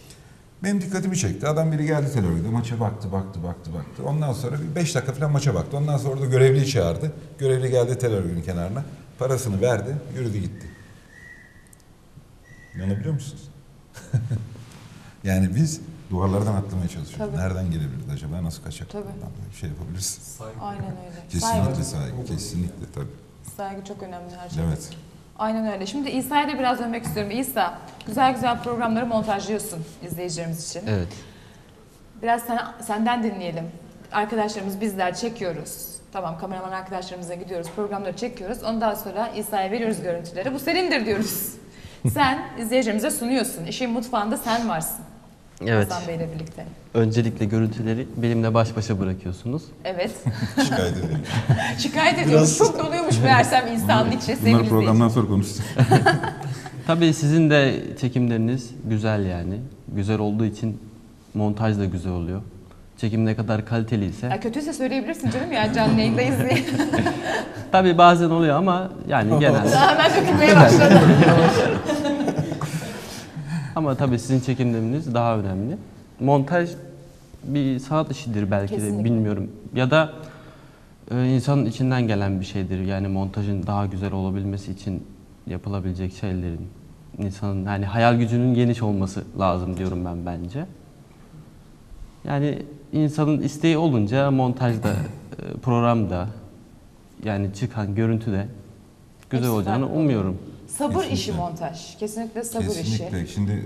Benim dikkatimi çekti. Adam biri geldi tel örgüde. Maça baktı. Ondan sonra bir 5 dakika falan maça baktı. Ondan sonra orada görevliyi çağırdı. Görevli geldi tel örgünün kenarına. Parasını verdi. Yürüdü gitti. İnanabiliyor musunuz? Yani biz duvarlardan atlamaya çalışıyoruz. Tabii. Nereden gelebiliriz acaba? Nasıl kaçak? Tabii. Bir şey yapabiliriz. Aynen öyle. Kesinlikle saygı. Kesinlikle tabii. Saygı çok önemli her şeyde. Evet. Aynen öyle. Şimdi İsa'ya da biraz dönmek istiyorum. İsa, güzel programları montajlıyorsun izleyicilerimiz için. Evet. Biraz senden dinleyelim. Arkadaşlarımız, bizler çekiyoruz. Tamam, kameraman arkadaşlarımıza gidiyoruz, programları çekiyoruz. Ondan sonra İsa'ya veriyoruz görüntüleri. Bu senindir diyoruz. Sen izleyicilerimize sunuyorsun. İşin mutfağında sen varsın. Evet. Hasan Bey'le birlikte. Öncelikle görüntüleri benimle baş başa bırakıyorsunuz. Evet. Şikayet edelim. Şikayet ediyormuş. Çok doluyormuş meğersem insanın içi sevgili Bunları programdan izleyiciler. sonra konuşacağız. Tabii sizin de çekimleriniz güzel yani. Güzel olduğu için montaj da güzel oluyor. Çekim ne kadar kaliteliyse. Ya kötüyse söyleyebilirsin canım ya canlı yayındayız diye. Tabii bazen oluyor ama yani genelde. Hemen dökülmeye başladı. Ama tabii sizin çekimleriniz daha önemli. Montaj bir sanat işidir belki Kesinlikle. de bilmiyorum. Ya da insanın içinden gelen bir şeydir. Yani montajın daha güzel olabilmesi için yapılabilecek şeylerin insanın yani hayal gücünün geniş olması lazım diyorum ben bence. Yani insanın isteği olunca montajda, programda yani çıkan görüntüde güzel Hepsi olacağını farklı. umuyorum. Sabır Kesinlikle. işi montaj. Kesinlikle sabır işi. Kesinlikle. Şimdi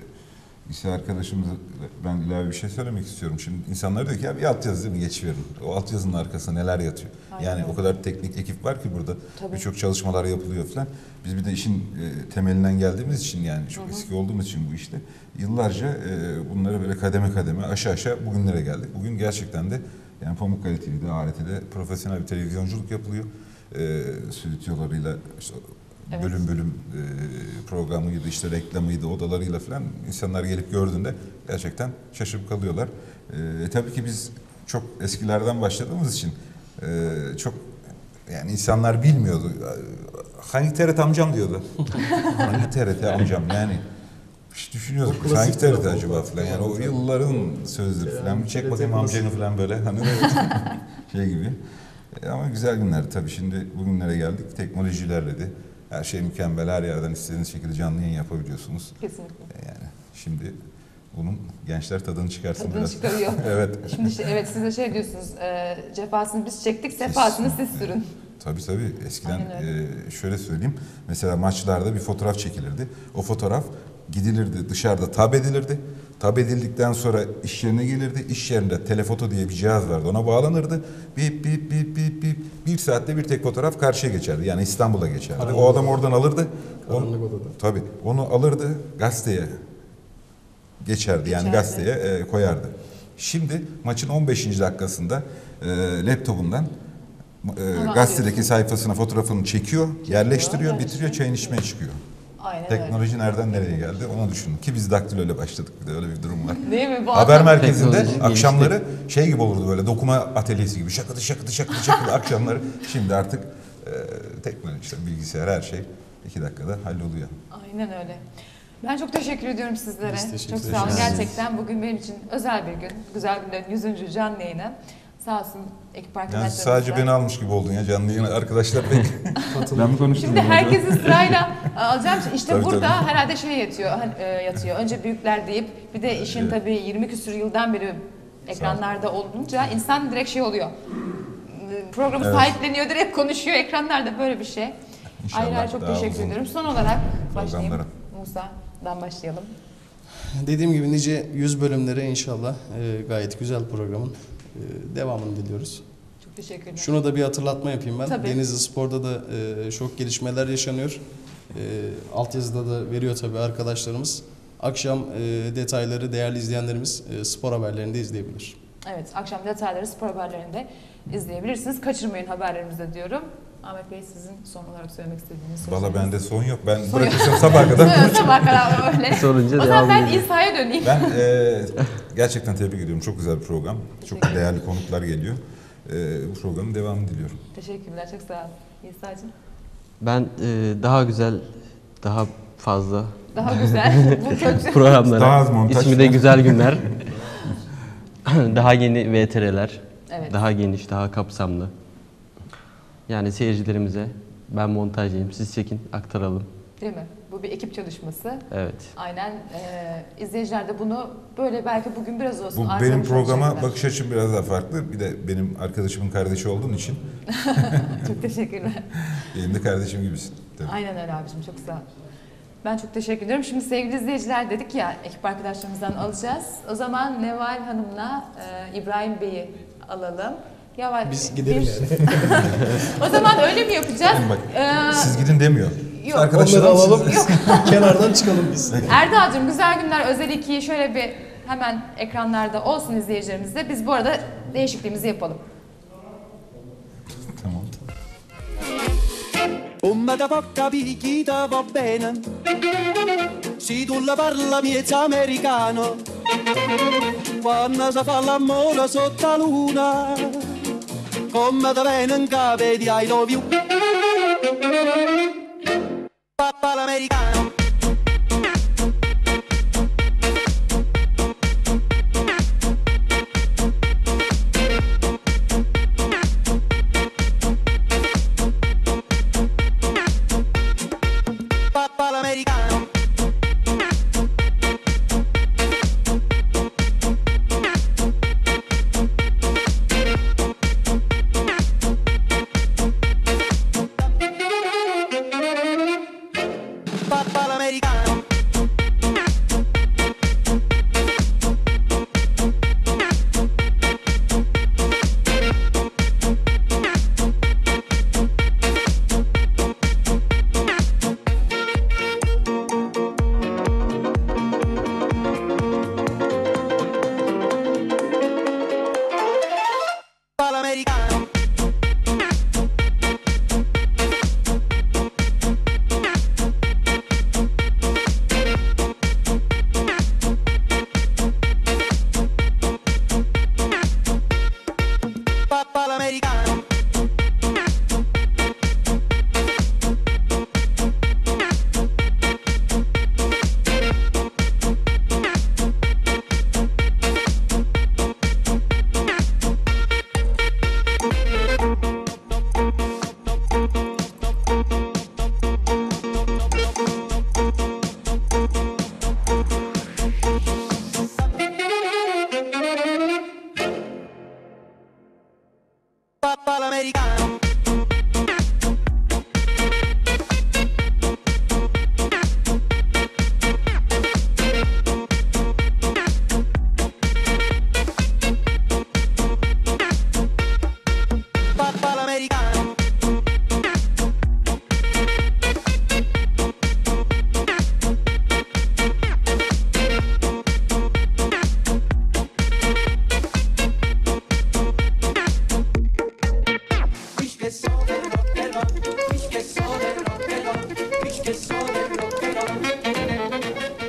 İsa arkadaşımıza ben ilave bir şey söylemek istiyorum. Şimdi insanlar diyor ki ya bir altyazı değil mi geçiverin. O altyazının arkasında neler yatıyor. Aynen Yani öyle. o kadar teknik ekip var ki burada. Tabii. Birçok çalışmalar yapılıyor falan. Biz bir de işin temelinden geldiğimiz için yani çok eski olduğumuz için bu işte yıllarca bunları böyle kademe kademe aşağı aşağı bugünlere geldik. Bugün gerçekten de yani Pamukkale TV'de, ART'de profesyonel bir televizyonculuk yapılıyor. Stüdyolarıyla işte Evet. bölüm bölüm programıydı, işte reklamıydı, odalarıyla falan insanlar gelip gördüğünde gerçekten şaşırıp kalıyorlar. Tabii ki biz çok eskilerden başladığımız için çok yani insanlar bilmiyordu. Hangi TRT amcam diyordu. Hangi TRT amcam yani. Hiç düşünüyorduk. Hangi TRT acaba falan yani o yılların sözleri falan. Bir çek bakayım amcanı falan böyle hani şey gibi. Ama güzel günler tabii şimdi bugünlere geldik. Teknoloji ilerledi. Her şey mükemmel. Her yerden istediğiniz şekilde canlı yayın yapabiliyorsunuz. Kesinlikle. Yani şimdi bunun gençler tadını çıkarsın Tadını biraz. çıkarıyor. Evet. Şimdi evet siz de şey diyorsunuz, cefasını biz çektik, sefasını siz sürün. Tabii. Eskiden Aynen şöyle söyleyeyim. Mesela maçlarda bir fotoğraf çekilirdi. O fotoğraf gidilirdi dışarıda tab edilirdi. Tab edildikten sonra iş yerine gelirdi. İş yerinde telefoto diye bir cihaz vardı. Ona bağlanırdı. Bip bip bip bip bip. Bir saatte bir tek fotoğraf karşıya geçerdi. Yani İstanbul'a geçerdi. Karanlık o adam oradan alırdı. Karanlık odada. Tabii. Onu alırdı gazeteye geçerdi. Yani gazeteye koyardı. Şimdi maçın 15. dakikasında laptopundan gazetedeki sayfasına fotoğrafını çekiyor, yerleştiriyor, bitiriyor, çayını içmeye çıkıyor. Aynen öyle. Teknoloji nereden nereye geldi onu düşünün. Ki biz daktiloyla başladık bir de öyle bir durum var. Değil mi? Bu Haber adam- merkezinde Teknoloji akşamları şey gibi olurdu böyle dokuma atölyesi gibi şakıdı akşamları. Şimdi artık teknoloji işte bilgisayar her şey 2 dakikada halloluyor. Aynen öyle. Ben çok teşekkür ediyorum sizlere. Biz teşekkür Çok sağ olun. ederiz. Gerçekten bugün benim için özel bir gün. Güzel günlerin 100. canlı yayını. Sağ olsun ekip Yani arkadaşlarımız. sadece beni almış gibi oldun ya canlı yayına arkadaşlar pek. Ben mi konuştum? Şimdi herkesi sırayla alacağım. İşte Tabii, burada tabii. herhalde şey yatıyor. Önce büyükler deyip bir de işin tabii 20 küsur yıldan beri ekranlarda olunca insan direkt şey oluyor. Programı sahipleniyor, direkt konuşuyor ekranlarda böyle bir şey. İnşallah Ayrı ayrı çok daha teşekkür uzun ediyorum. Son olarak başlayayım. programlara. Musa'dan başlayalım. Dediğim gibi nice 100 bölümlere inşallah gayet güzel programın devamını diliyoruz. Çok teşekkür ederim. Şunu da bir hatırlatma yapayım ben. Tabii. Denizli Spor'da da çok gelişmeler yaşanıyor. Altyazıda da veriyor tabii arkadaşlarımız. Akşam detayları değerli izleyenlerimiz spor haberlerinde izleyebilir. Evet, akşam detayları spor haberlerinde izleyebilirsiniz. Kaçırmayın haberlerimizde diyorum. Ahmet Bey sizin son olarak söylemek istediğiniz sözleriniz. Valla bende son yok. Ben bırakırsam sabaha kadar Evet, sabah kadar öyle. Sorunca O zaman devam ben edelim. İsa'ya döneyim. Ben gerçekten tebrik ediyorum. Çok güzel bir program. Çok değerli konuklar geliyor. Bu programın devamını diliyorum. Teşekkürler, çok sağ olun. İsa'cığım. Ben daha güzel, daha fazla Daha güzel. Bu kötü. programlara, Daha az montaj. ismi de güzel günler, daha yeni VTR'ler, Evet. daha geniş, daha kapsamlı. Yani seyircilerimize ben montajcıyım, siz çekin, aktaralım. Değil mi? Bu bir ekip çalışması. Evet. Aynen. İzleyiciler de bunu böyle belki bugün biraz olsun Bu arttırmış benim programa olacaklar. bakış açım biraz daha farklı. Bir de benim arkadaşımın kardeşi olduğun için Çok teşekkürler. benim de kardeşim gibisin. Tabii. Aynen öyle abicim, çok sağ ol. Ben çok teşekkür ediyorum. Şimdi sevgili izleyiciler dedik ya, ekip arkadaşlarımızdan alacağız. O zaman Neval Hanım'la İbrahim Bey'i alalım. Biz gidelim yani. O zaman öyle mi yapacağız? Bak, siz gidin demiyor. Yok. Arkadaşlar Onları alalım. Kenardan çıkalım biz. Erdal'cığım güzel günler özel ikiyi şöyle bir hemen ekranlarda olsun izleyicilerimizde. Biz bu arada değişikliğimizi yapalım. Tamam. Come da poca picchita va bene, si tu la parla miezza americano, quando si fa l'amore sotto la luna, come da venen cape di I love you, papà l'americano. Papà l'americano. Papà l'americano. Papà l'americano. Papà l'americano. Papà l'americano. Papà l'americano. Dici che sono del rock and roll, dici che sono del rock and roll, dici che sono del rock and roll.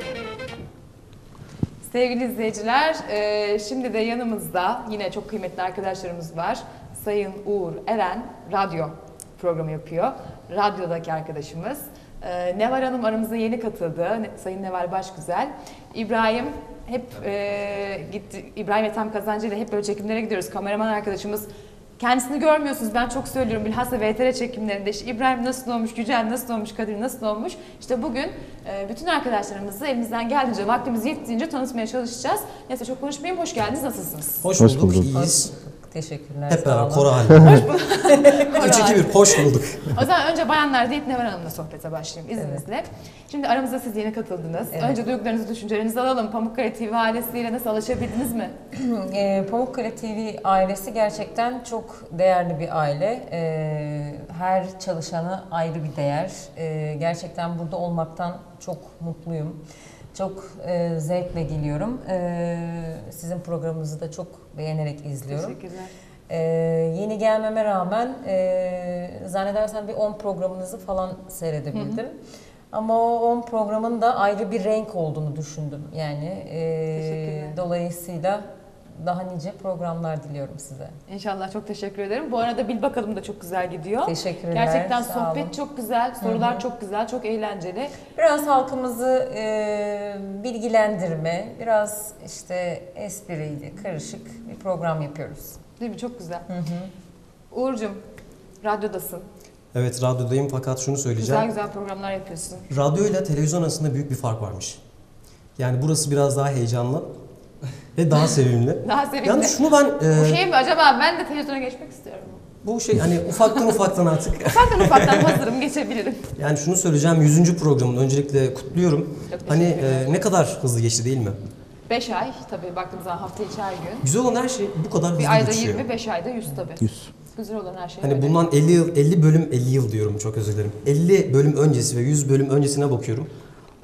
Sevgili izleyiciler, şimdi de yanımızda yine çok kıymetli arkadaşlarımız var. Sayın Uğur Eren radyo programı yapıyor. Radyodaki arkadaşımız. Neval Hanım aramıza yeni katıldı. Sayın Neval Başgüzel. İbrahim hep gitti. İbrahim Ethem Kazancı ile hep böyle çekimlere gidiyoruz. Kameraman arkadaşımız. Kendisini görmüyorsunuz. Ben çok söylüyorum. Bilhassa VTR çekimlerinde işte İbrahim nasıl olmuş, Yücel nasıl olmuş, Kadir nasıl olmuş. İşte bugün bütün arkadaşlarımızı elimizden geldiğince, vaktimiz yettiğince tanıtmaya çalışacağız. Neyse çok konuşmayayım. Hoş geldiniz. Nasılsınız? Hoş bulduk, iyiyiz. Teşekkürler. Hep sağ beraber olun. koro halinde. 3 2 1 hoş bulduk. O zaman önce bayanlar deyip Neval Hanım'la sohbete başlayayım izninizle. Şimdi aramıza siz yeni katıldınız. Evet. Önce duygularınızı, düşüncelerinizi alalım. Pamukkale TV ailesiyle nasıl alışabildiniz mi? Pamukkale TV ailesi gerçekten çok değerli bir aile. Her çalışanı ayrı bir değer. Gerçekten burada olmaktan çok mutluyum. Çok zevkle geliyorum. Sizin programınızı da çok beğenerek izliyorum. Teşekkürler. Yeni gelmeme rağmen zannedersem bir 10 programınızı falan seyredebildim. Ama o 10 programın da ayrı bir renk olduğunu düşündüm. Yani dolayısıyla daha nice programlar diliyorum size. İnşallah, çok teşekkür ederim. Bu arada Bil Bakalım da çok güzel gidiyor. Teşekkürler. Gerçekten sağ sohbet olun. çok güzel, sorular çok güzel, çok eğlenceli. Biraz halkımızı bilgilendirme, biraz işte espriyle karışık bir program yapıyoruz. Değil mi? Çok güzel. Uğur'cum, radyodasın. Evet, radyodayım fakat şunu söyleyeceğim. Güzel güzel programlar yapıyorsun. Radyo ile televizyon arasında büyük bir fark varmış. Yani burası biraz daha heyecanlı ve daha sevimli. Daha sevimli. Yalnız şunu ben... Bu şey mi acaba, ben de televizyona geçmek istiyorum. bu şey hani ufaktan artık... Ufaktan hazırım, geçebilirim. Yani şunu söyleyeceğim, 100. programın öncelikle kutluyorum. Çok Hani teşekkürler. ne kadar hızlı geçti değil mi? 5 ay tabii baktığımız zaman hafta içi her gün. Güzel olan her şey bu kadar hızlı Bir ayda geçiyor. 20, 5 ayda 100 tabii. 100. Güzel olan her şey Hani öyle. bundan 50 bölüm diyorum, çok özür dilerim. 50 bölüm öncesi ve 100 bölüm öncesine bakıyorum.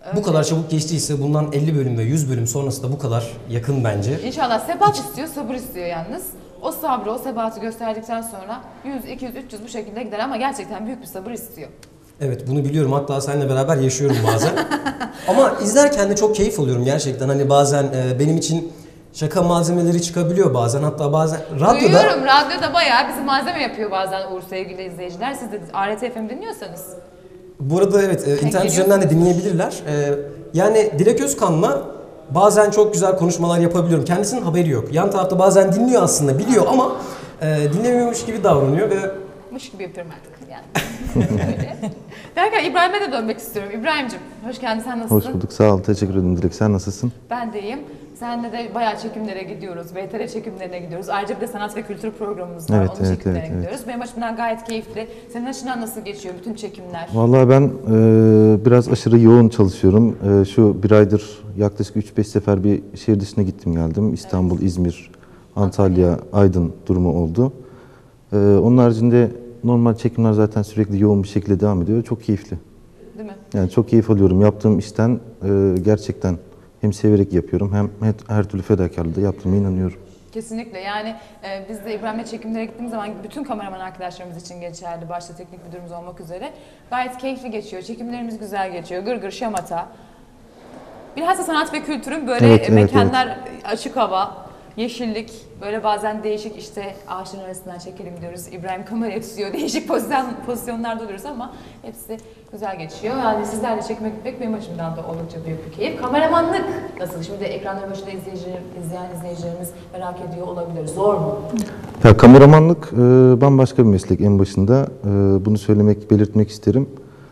Bu kadar çabuk geçtiyse bundan 50 bölüm ve 100 bölüm sonrası da bu kadar yakın bence. İnşallah sebat istiyor, sabır istiyor yalnız. O sabrı, o sebatı gösterdikten sonra 100, 200, 300 bu şekilde gider ama gerçekten büyük bir sabır istiyor. Evet, bunu biliyorum. Hatta seninle beraber yaşıyorum bazen. Ama izlerken de çok keyif alıyorum gerçekten. Hani bazen benim için şaka malzemeleri çıkabiliyor bazen. Hatta bazen radyoda... Duyuyorum, radyoda bayağı bizi malzeme yapıyor bazen Uğur sevgili izleyiciler. Siz de ART FM dinliyorsanız. Bu arada evet, internet üzerinden de dinleyebilirler. Yani Dilek Özkan'la bazen çok güzel konuşmalar yapabiliyorum. Kendisinin haberi yok. Yan tarafta bazen dinliyor aslında, biliyor ama dinlemiyormuş gibi davranıyor ve... Mış gibi yapıyorum artık yani. Öyle. Derken İbrahim'e de dönmek istiyorum. İbrahim'cim, hoş geldin. Sen nasılsın? Hoş bulduk. Sağ ol. Teşekkür ederim Dilek. Sen nasılsın? Ben de iyiyim. Seninle de bayağı çekimlere gidiyoruz. VTR çekimlerine gidiyoruz. Ayrıca bir de sanat ve kültür programımız var. Evet, Onun evet, çekimlerine evet, gidiyoruz. Benim açımdan gayet keyifli. Senin açından nasıl geçiyor bütün çekimler? Vallahi ben biraz aşırı yoğun çalışıyorum. Şu bir aydır yaklaşık 3-5 sefer bir şehir dışına gittim geldim. İstanbul, evet. İzmir, Antalya, Aydın durumu oldu. Onun haricinde normal çekimler zaten sürekli yoğun bir şekilde devam ediyor. Çok keyifli. Değil mi? Yani çok keyif alıyorum. Yaptığım işten gerçekten hem severek yapıyorum hem her türlü fedakarlığı da yaptığıma inanıyorum. Kesinlikle. Yani biz de İbrahim'le çekimlere gittiğimiz zaman bütün kameraman arkadaşlarımız için geçerli. Başta teknik müdürümüz olmak üzere. Gayet keyifli geçiyor. Çekimlerimiz güzel geçiyor. Gırgır, şamata. Bilhassa sanat ve kültürün böyle mekanlar, açık hava, yeşillik, böyle bazen değişik işte ağaçların arasından çekelim diyoruz. İbrahim kameraya tutuyor. Değişik pozisyonlarda oluyoruz ama hepsi güzel geçiyor. Yani sizlerle çekmek gitmek benim açımdan da oldukça büyük bir keyif. Kameramanlık nasıl? Şimdi ekranların başında izleyen izleyicilerimiz merak ediyor olabilir. Zor mu? Ya kameramanlık bambaşka bir meslek en başında. Bunu belirtmek isterim.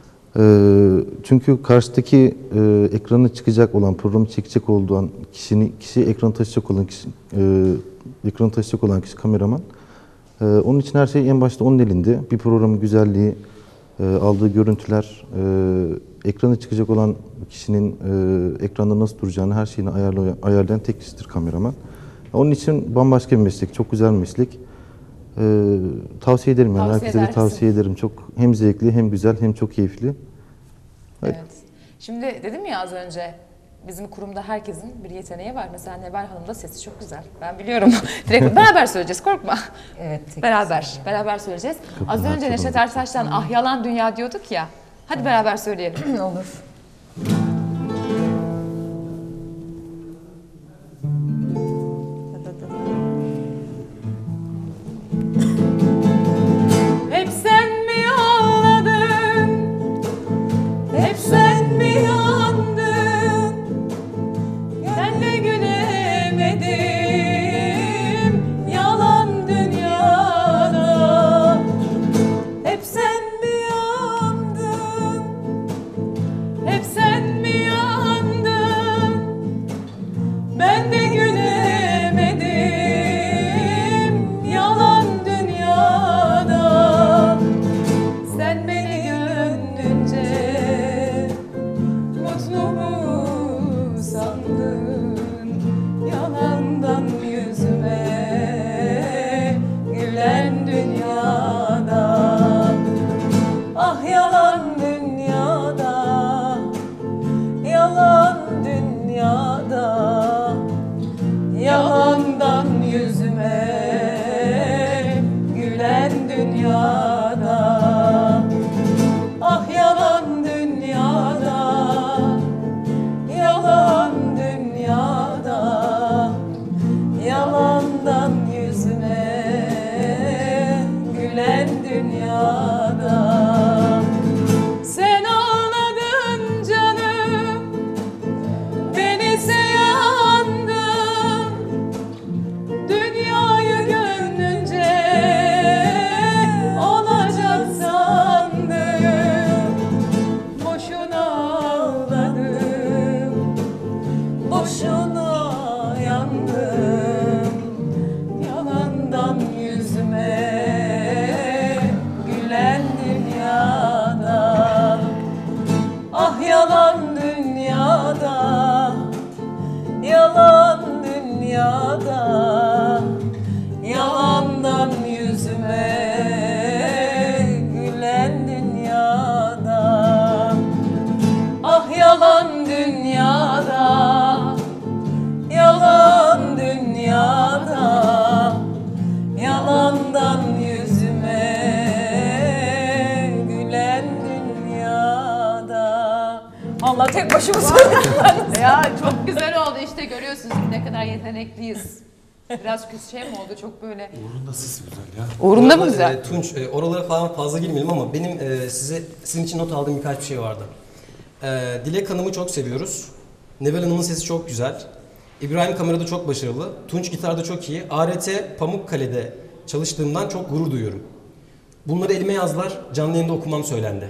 Çünkü karşıdaki ekranı çıkacak olan, programı çekecek olduğun kişi ekranı taşıyacak olan kişi kameraman. Onun için her şey en başta onun elinde. Bir programın güzelliği, aldığı görüntüler, ekranı çıkacak olan kişinin ekranda nasıl duracağını her şeyini ayarlayan tek kişidir kameraman. Onun için bambaşka bir meslek, çok güzel bir meslek. Tavsiye ederim yani herkese de tavsiye ederim. Çok hem zevkli hem güzel hem çok keyifli. Evet. Şimdi dedim ya az önce bizim kurumda herkesin bir yeteneği var. Mesela Neval Hanım da sesi çok güzel. Ben biliyorum. Direkt beraber söyleyeceğiz, korkma. Evet. Beraber söyleyeceğiz. Az önce Neşet Ertaş'tan "Ah yalan dünya" diyorduk ya. Hadi beraber söyleyelim. Olur. Hep sen mi ağladın? Hep sen mi yandın? Ben de gülemedim yalan dünyada. Hep sen mi yandın? Hep sen mi yandın? Ben de gülemedim yalan dünyada. Sen beni gönlünce mutlu mu sandın? Yalandan yüzüme gülen dünyada. Ah yalan dünyada, yalan dünyada. Yalandan yüzüme gülen dünyada. Ah yalan dünyada, yalan dünyada. Yalandan yüzüme gülen dünyada. Vallahi tek başıma söyledim ben. Ya çok güzel oldu işte, görüyorsunuz ne kadar yetenekliyiz. Biraz şey mi oldu, çok böyle... Uğur'un da sesi güzel ya. Uğur'un da mı güzel? Tunç, oralara falan fazla girmeyelim ama benim sizin için not aldığım birkaç bir şey vardı. Dilek Hanım'ı çok seviyoruz. Nevel Hanım'ın sesi çok güzel. İbrahim kamerada çok başarılı. Tunç gitarda çok iyi. ART Pamukkale'de çalıştığımdan çok gurur duyuyorum. Bunları elime yazdılar, canlı yayında okumam söylendi.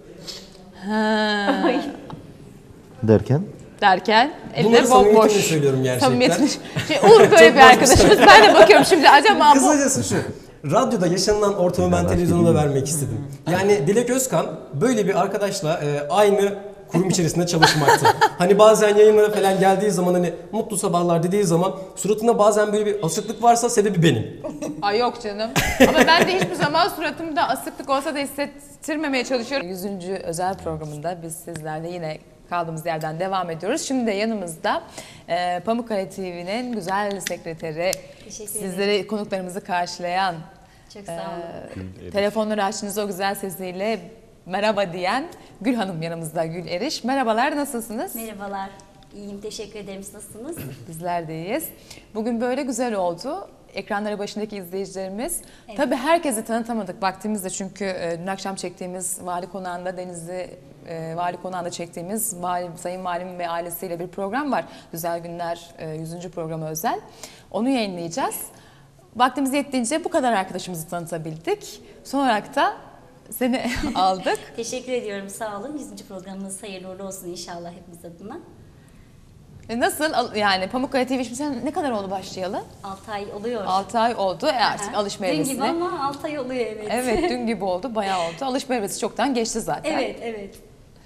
Ha. Derken? Derken Bunları elde bomboş. samimiyetimle söylüyorum gerçekten. Uğur böyle bir arkadaşımız. Ben de bakıyorum şimdi acaba bu... Kısacası şu. Radyoda yaşanılan ortamı ben televizyona da vermek istedim. Yani Dilek Özkan böyle bir arkadaşla aynı kurum içerisinde çalışmakta. Hani bazen yayınlara falan geldiği zaman hani mutlu sabahlar dediği zaman suratında bazen böyle bir asıklık varsa sebebi benim. Ay yok canım. Ama ben de hiçbir zaman suratımda asıklık olsa da hissettirmemeye çalışıyorum. 100. özel programında biz sizlerle yine kaldığımız yerden devam ediyoruz. Şimdi de yanımızda Pamukkale TV'nin güzel sekreteri, sizleri, konuklarımızı karşılayan, çok sağ olun. Telefonları açtığınızda o güzel sesiyle merhaba diyen Gül Hanım yanımızda, Gül Eriş. Merhabalar, nasılsınız? Merhabalar, iyiyim, teşekkür ederim. Siz nasılsınız? Bizler de iyiyiz. Bugün böyle güzel oldu. Ekranları başındaki izleyicilerimiz. Evet. Tabii herkesi tanıtamadık vaktimizde, çünkü dün akşam çektiğimiz Vali Konağı'nda, Denizli Vali Konağı'nda çektiğimiz Sayın Valim ve ailesiyle bir program var. Güzel Günler 100. programı özel. Onu yayınlayacağız. Vaktimiz yettiğince bu kadar arkadaşımızı tanıtabildik. Son olarak da seni aldık. Teşekkür ediyorum, sağ olun. 100. programımız hayırlı uğurlu olsun inşallah hepimiz adına. Nasıl yani Pamukkale TV şimdi ne kadar oldu başlayalı? 6 ay oluyor. 6 ay oldu. Artık alışma evresine. Dün gibi ama 6 ay oluyor, evet. Evet, dün gibi oldu, bayağı oldu. Alışma evresi çoktan geçti zaten. Evet, evet.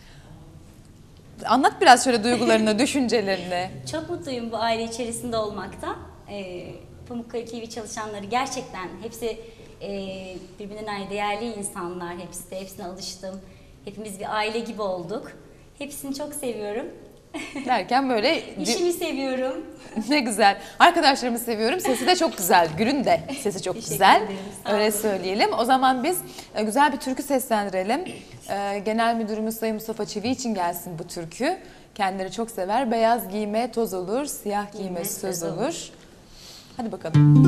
Anlat biraz şöyle duygularını, düşüncelerini. Çok mutluyum bu aile içerisinde olmakta. Pamukkale TV çalışanları gerçekten hepsi birbirinden değerli insanlar, hepsi de, hepsine alıştım. Hepimiz bir aile gibi olduk. Hepsini çok seviyorum. Derken böyle... İşimi seviyorum. Ne güzel. Arkadaşlarımı seviyorum. Sesi de çok güzel. Gül'ün de sesi çok güzel. Öyle söyleyelim. O zaman biz güzel bir türkü seslendirelim. Genel Müdürümüz Sayın Mustafa Çivi için gelsin bu türkü. Kendileri çok sever. Beyaz giyme toz olur, siyah giyme söz olur. Hadi bakalım.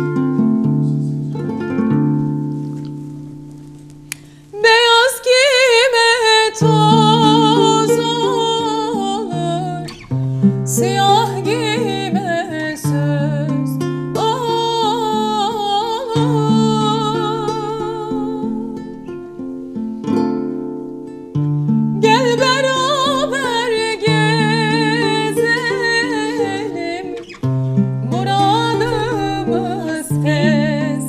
Beyaz giyme toz olur, siyah giyme söz olur. Gel beraber gezelim, muradımız tez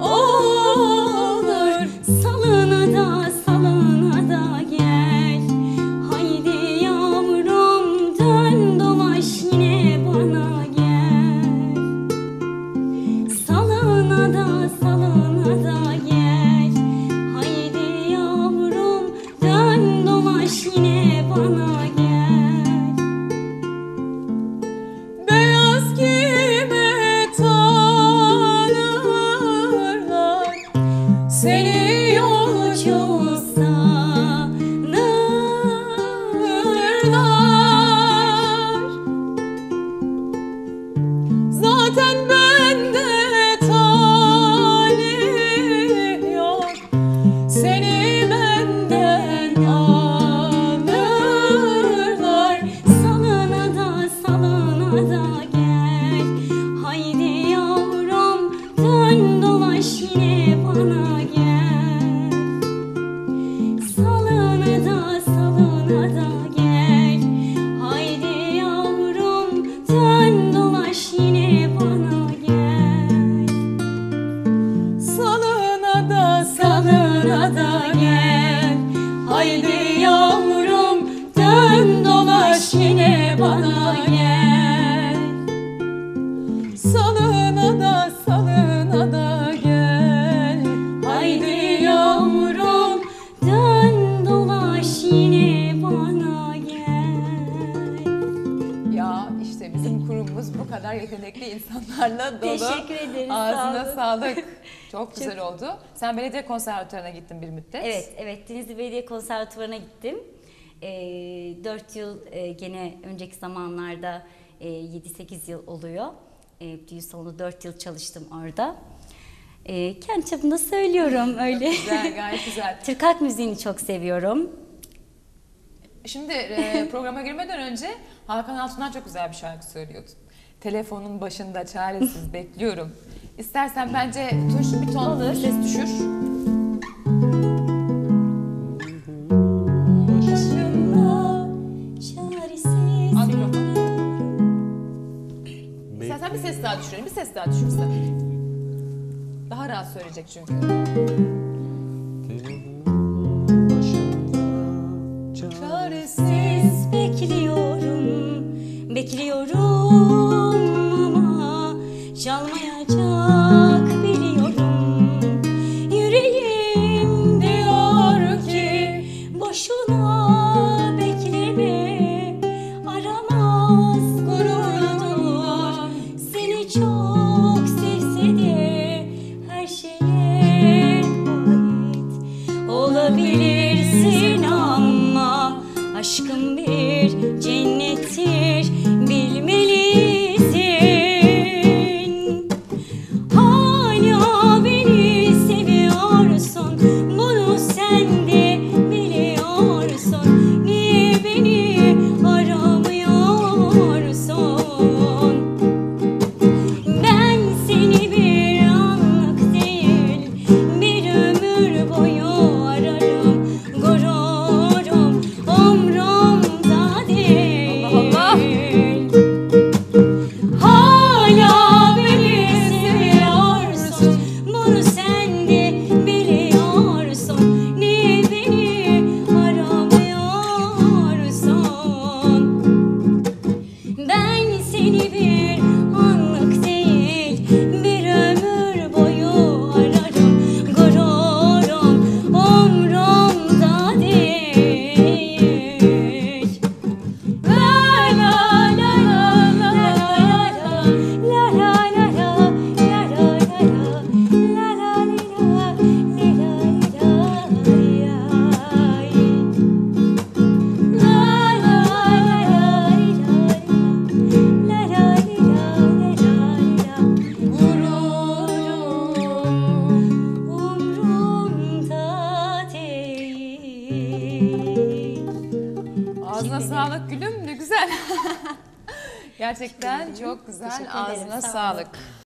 olur. Salına da gel, haydi yavrum dön dolaş yine bana gel. Salına da gel, haydi yavrum dön dolaş yine bana gel. Beyaz giyme tanırlar, seni yolcu sanırlar. Zaten bende talih yok, seni benden alırlar. Salına da gel, haydi yavrum dön dolaş yine bana gel. Salına da gel, haydi yavrum dön dolaş yine bana gel. Salına da gel, haydi yavrum dön dolaş yine bana gel. Salına da gel, haydi yavrum dön dolaş yine bana gel. Ya işte bizim kurumumuz bu kadar yetenekli insanlarla dolu. Teşekkür ederiz, sağ Ağzına olun. sağlık. Çok güzel oldu. Sen belediye konservatuvarına gittin bir müddet. Evet, Denizli Belediye Konservatuvarı'na gittim. 4 yıl gene önceki zamanlarda 7-8 yıl oluyor. Düğün salonu 4 yıl çalıştım orada. Kendi çapımda söylüyorum öyle. Güzel, gayet güzel. Türk halk müziğini çok seviyorum. Şimdi programa girmeden önce Hakan Altun'dan çok güzel bir şarkı söylüyordun. Telefonun başında çaresiz bekliyorum. İstersen bence Tunç bir ton ses düşür. Al mikrofonu. İstersen bir ses daha düşürelim, bir ses daha düşürsen. Daha rahat söyleyecek çünkü. Çaresiz bekliyorum, bekliyorum ama çalmayacak biliyorum. Yüreğim diyor ki boşuna bekleme, aramaz gururdur. Seni çok sevse de her şeye ait olabilirsin ama aşkım bir cennettir bilmelisin. Hala beni seviyorsun, bunu sen de biliyorsun. Niye beni aramıyorsun? Ben seni bir anlık değil, bir ömür boyu ararım. Gururum umrumda değil. Allah Allah. Hala beni seviyorsun, bunu sen de biliyorsun. Niye beni aramıyorsun? Ben seni bir anlık değil, bir ömür boyu ararım. Gururum umrumda değil. La la la la la la la la la Ağzına sağlık gülüm, ne güzel. Gerçekten çok güzel. Teşekkür ederim, Ağzına sağ olun. sağlık.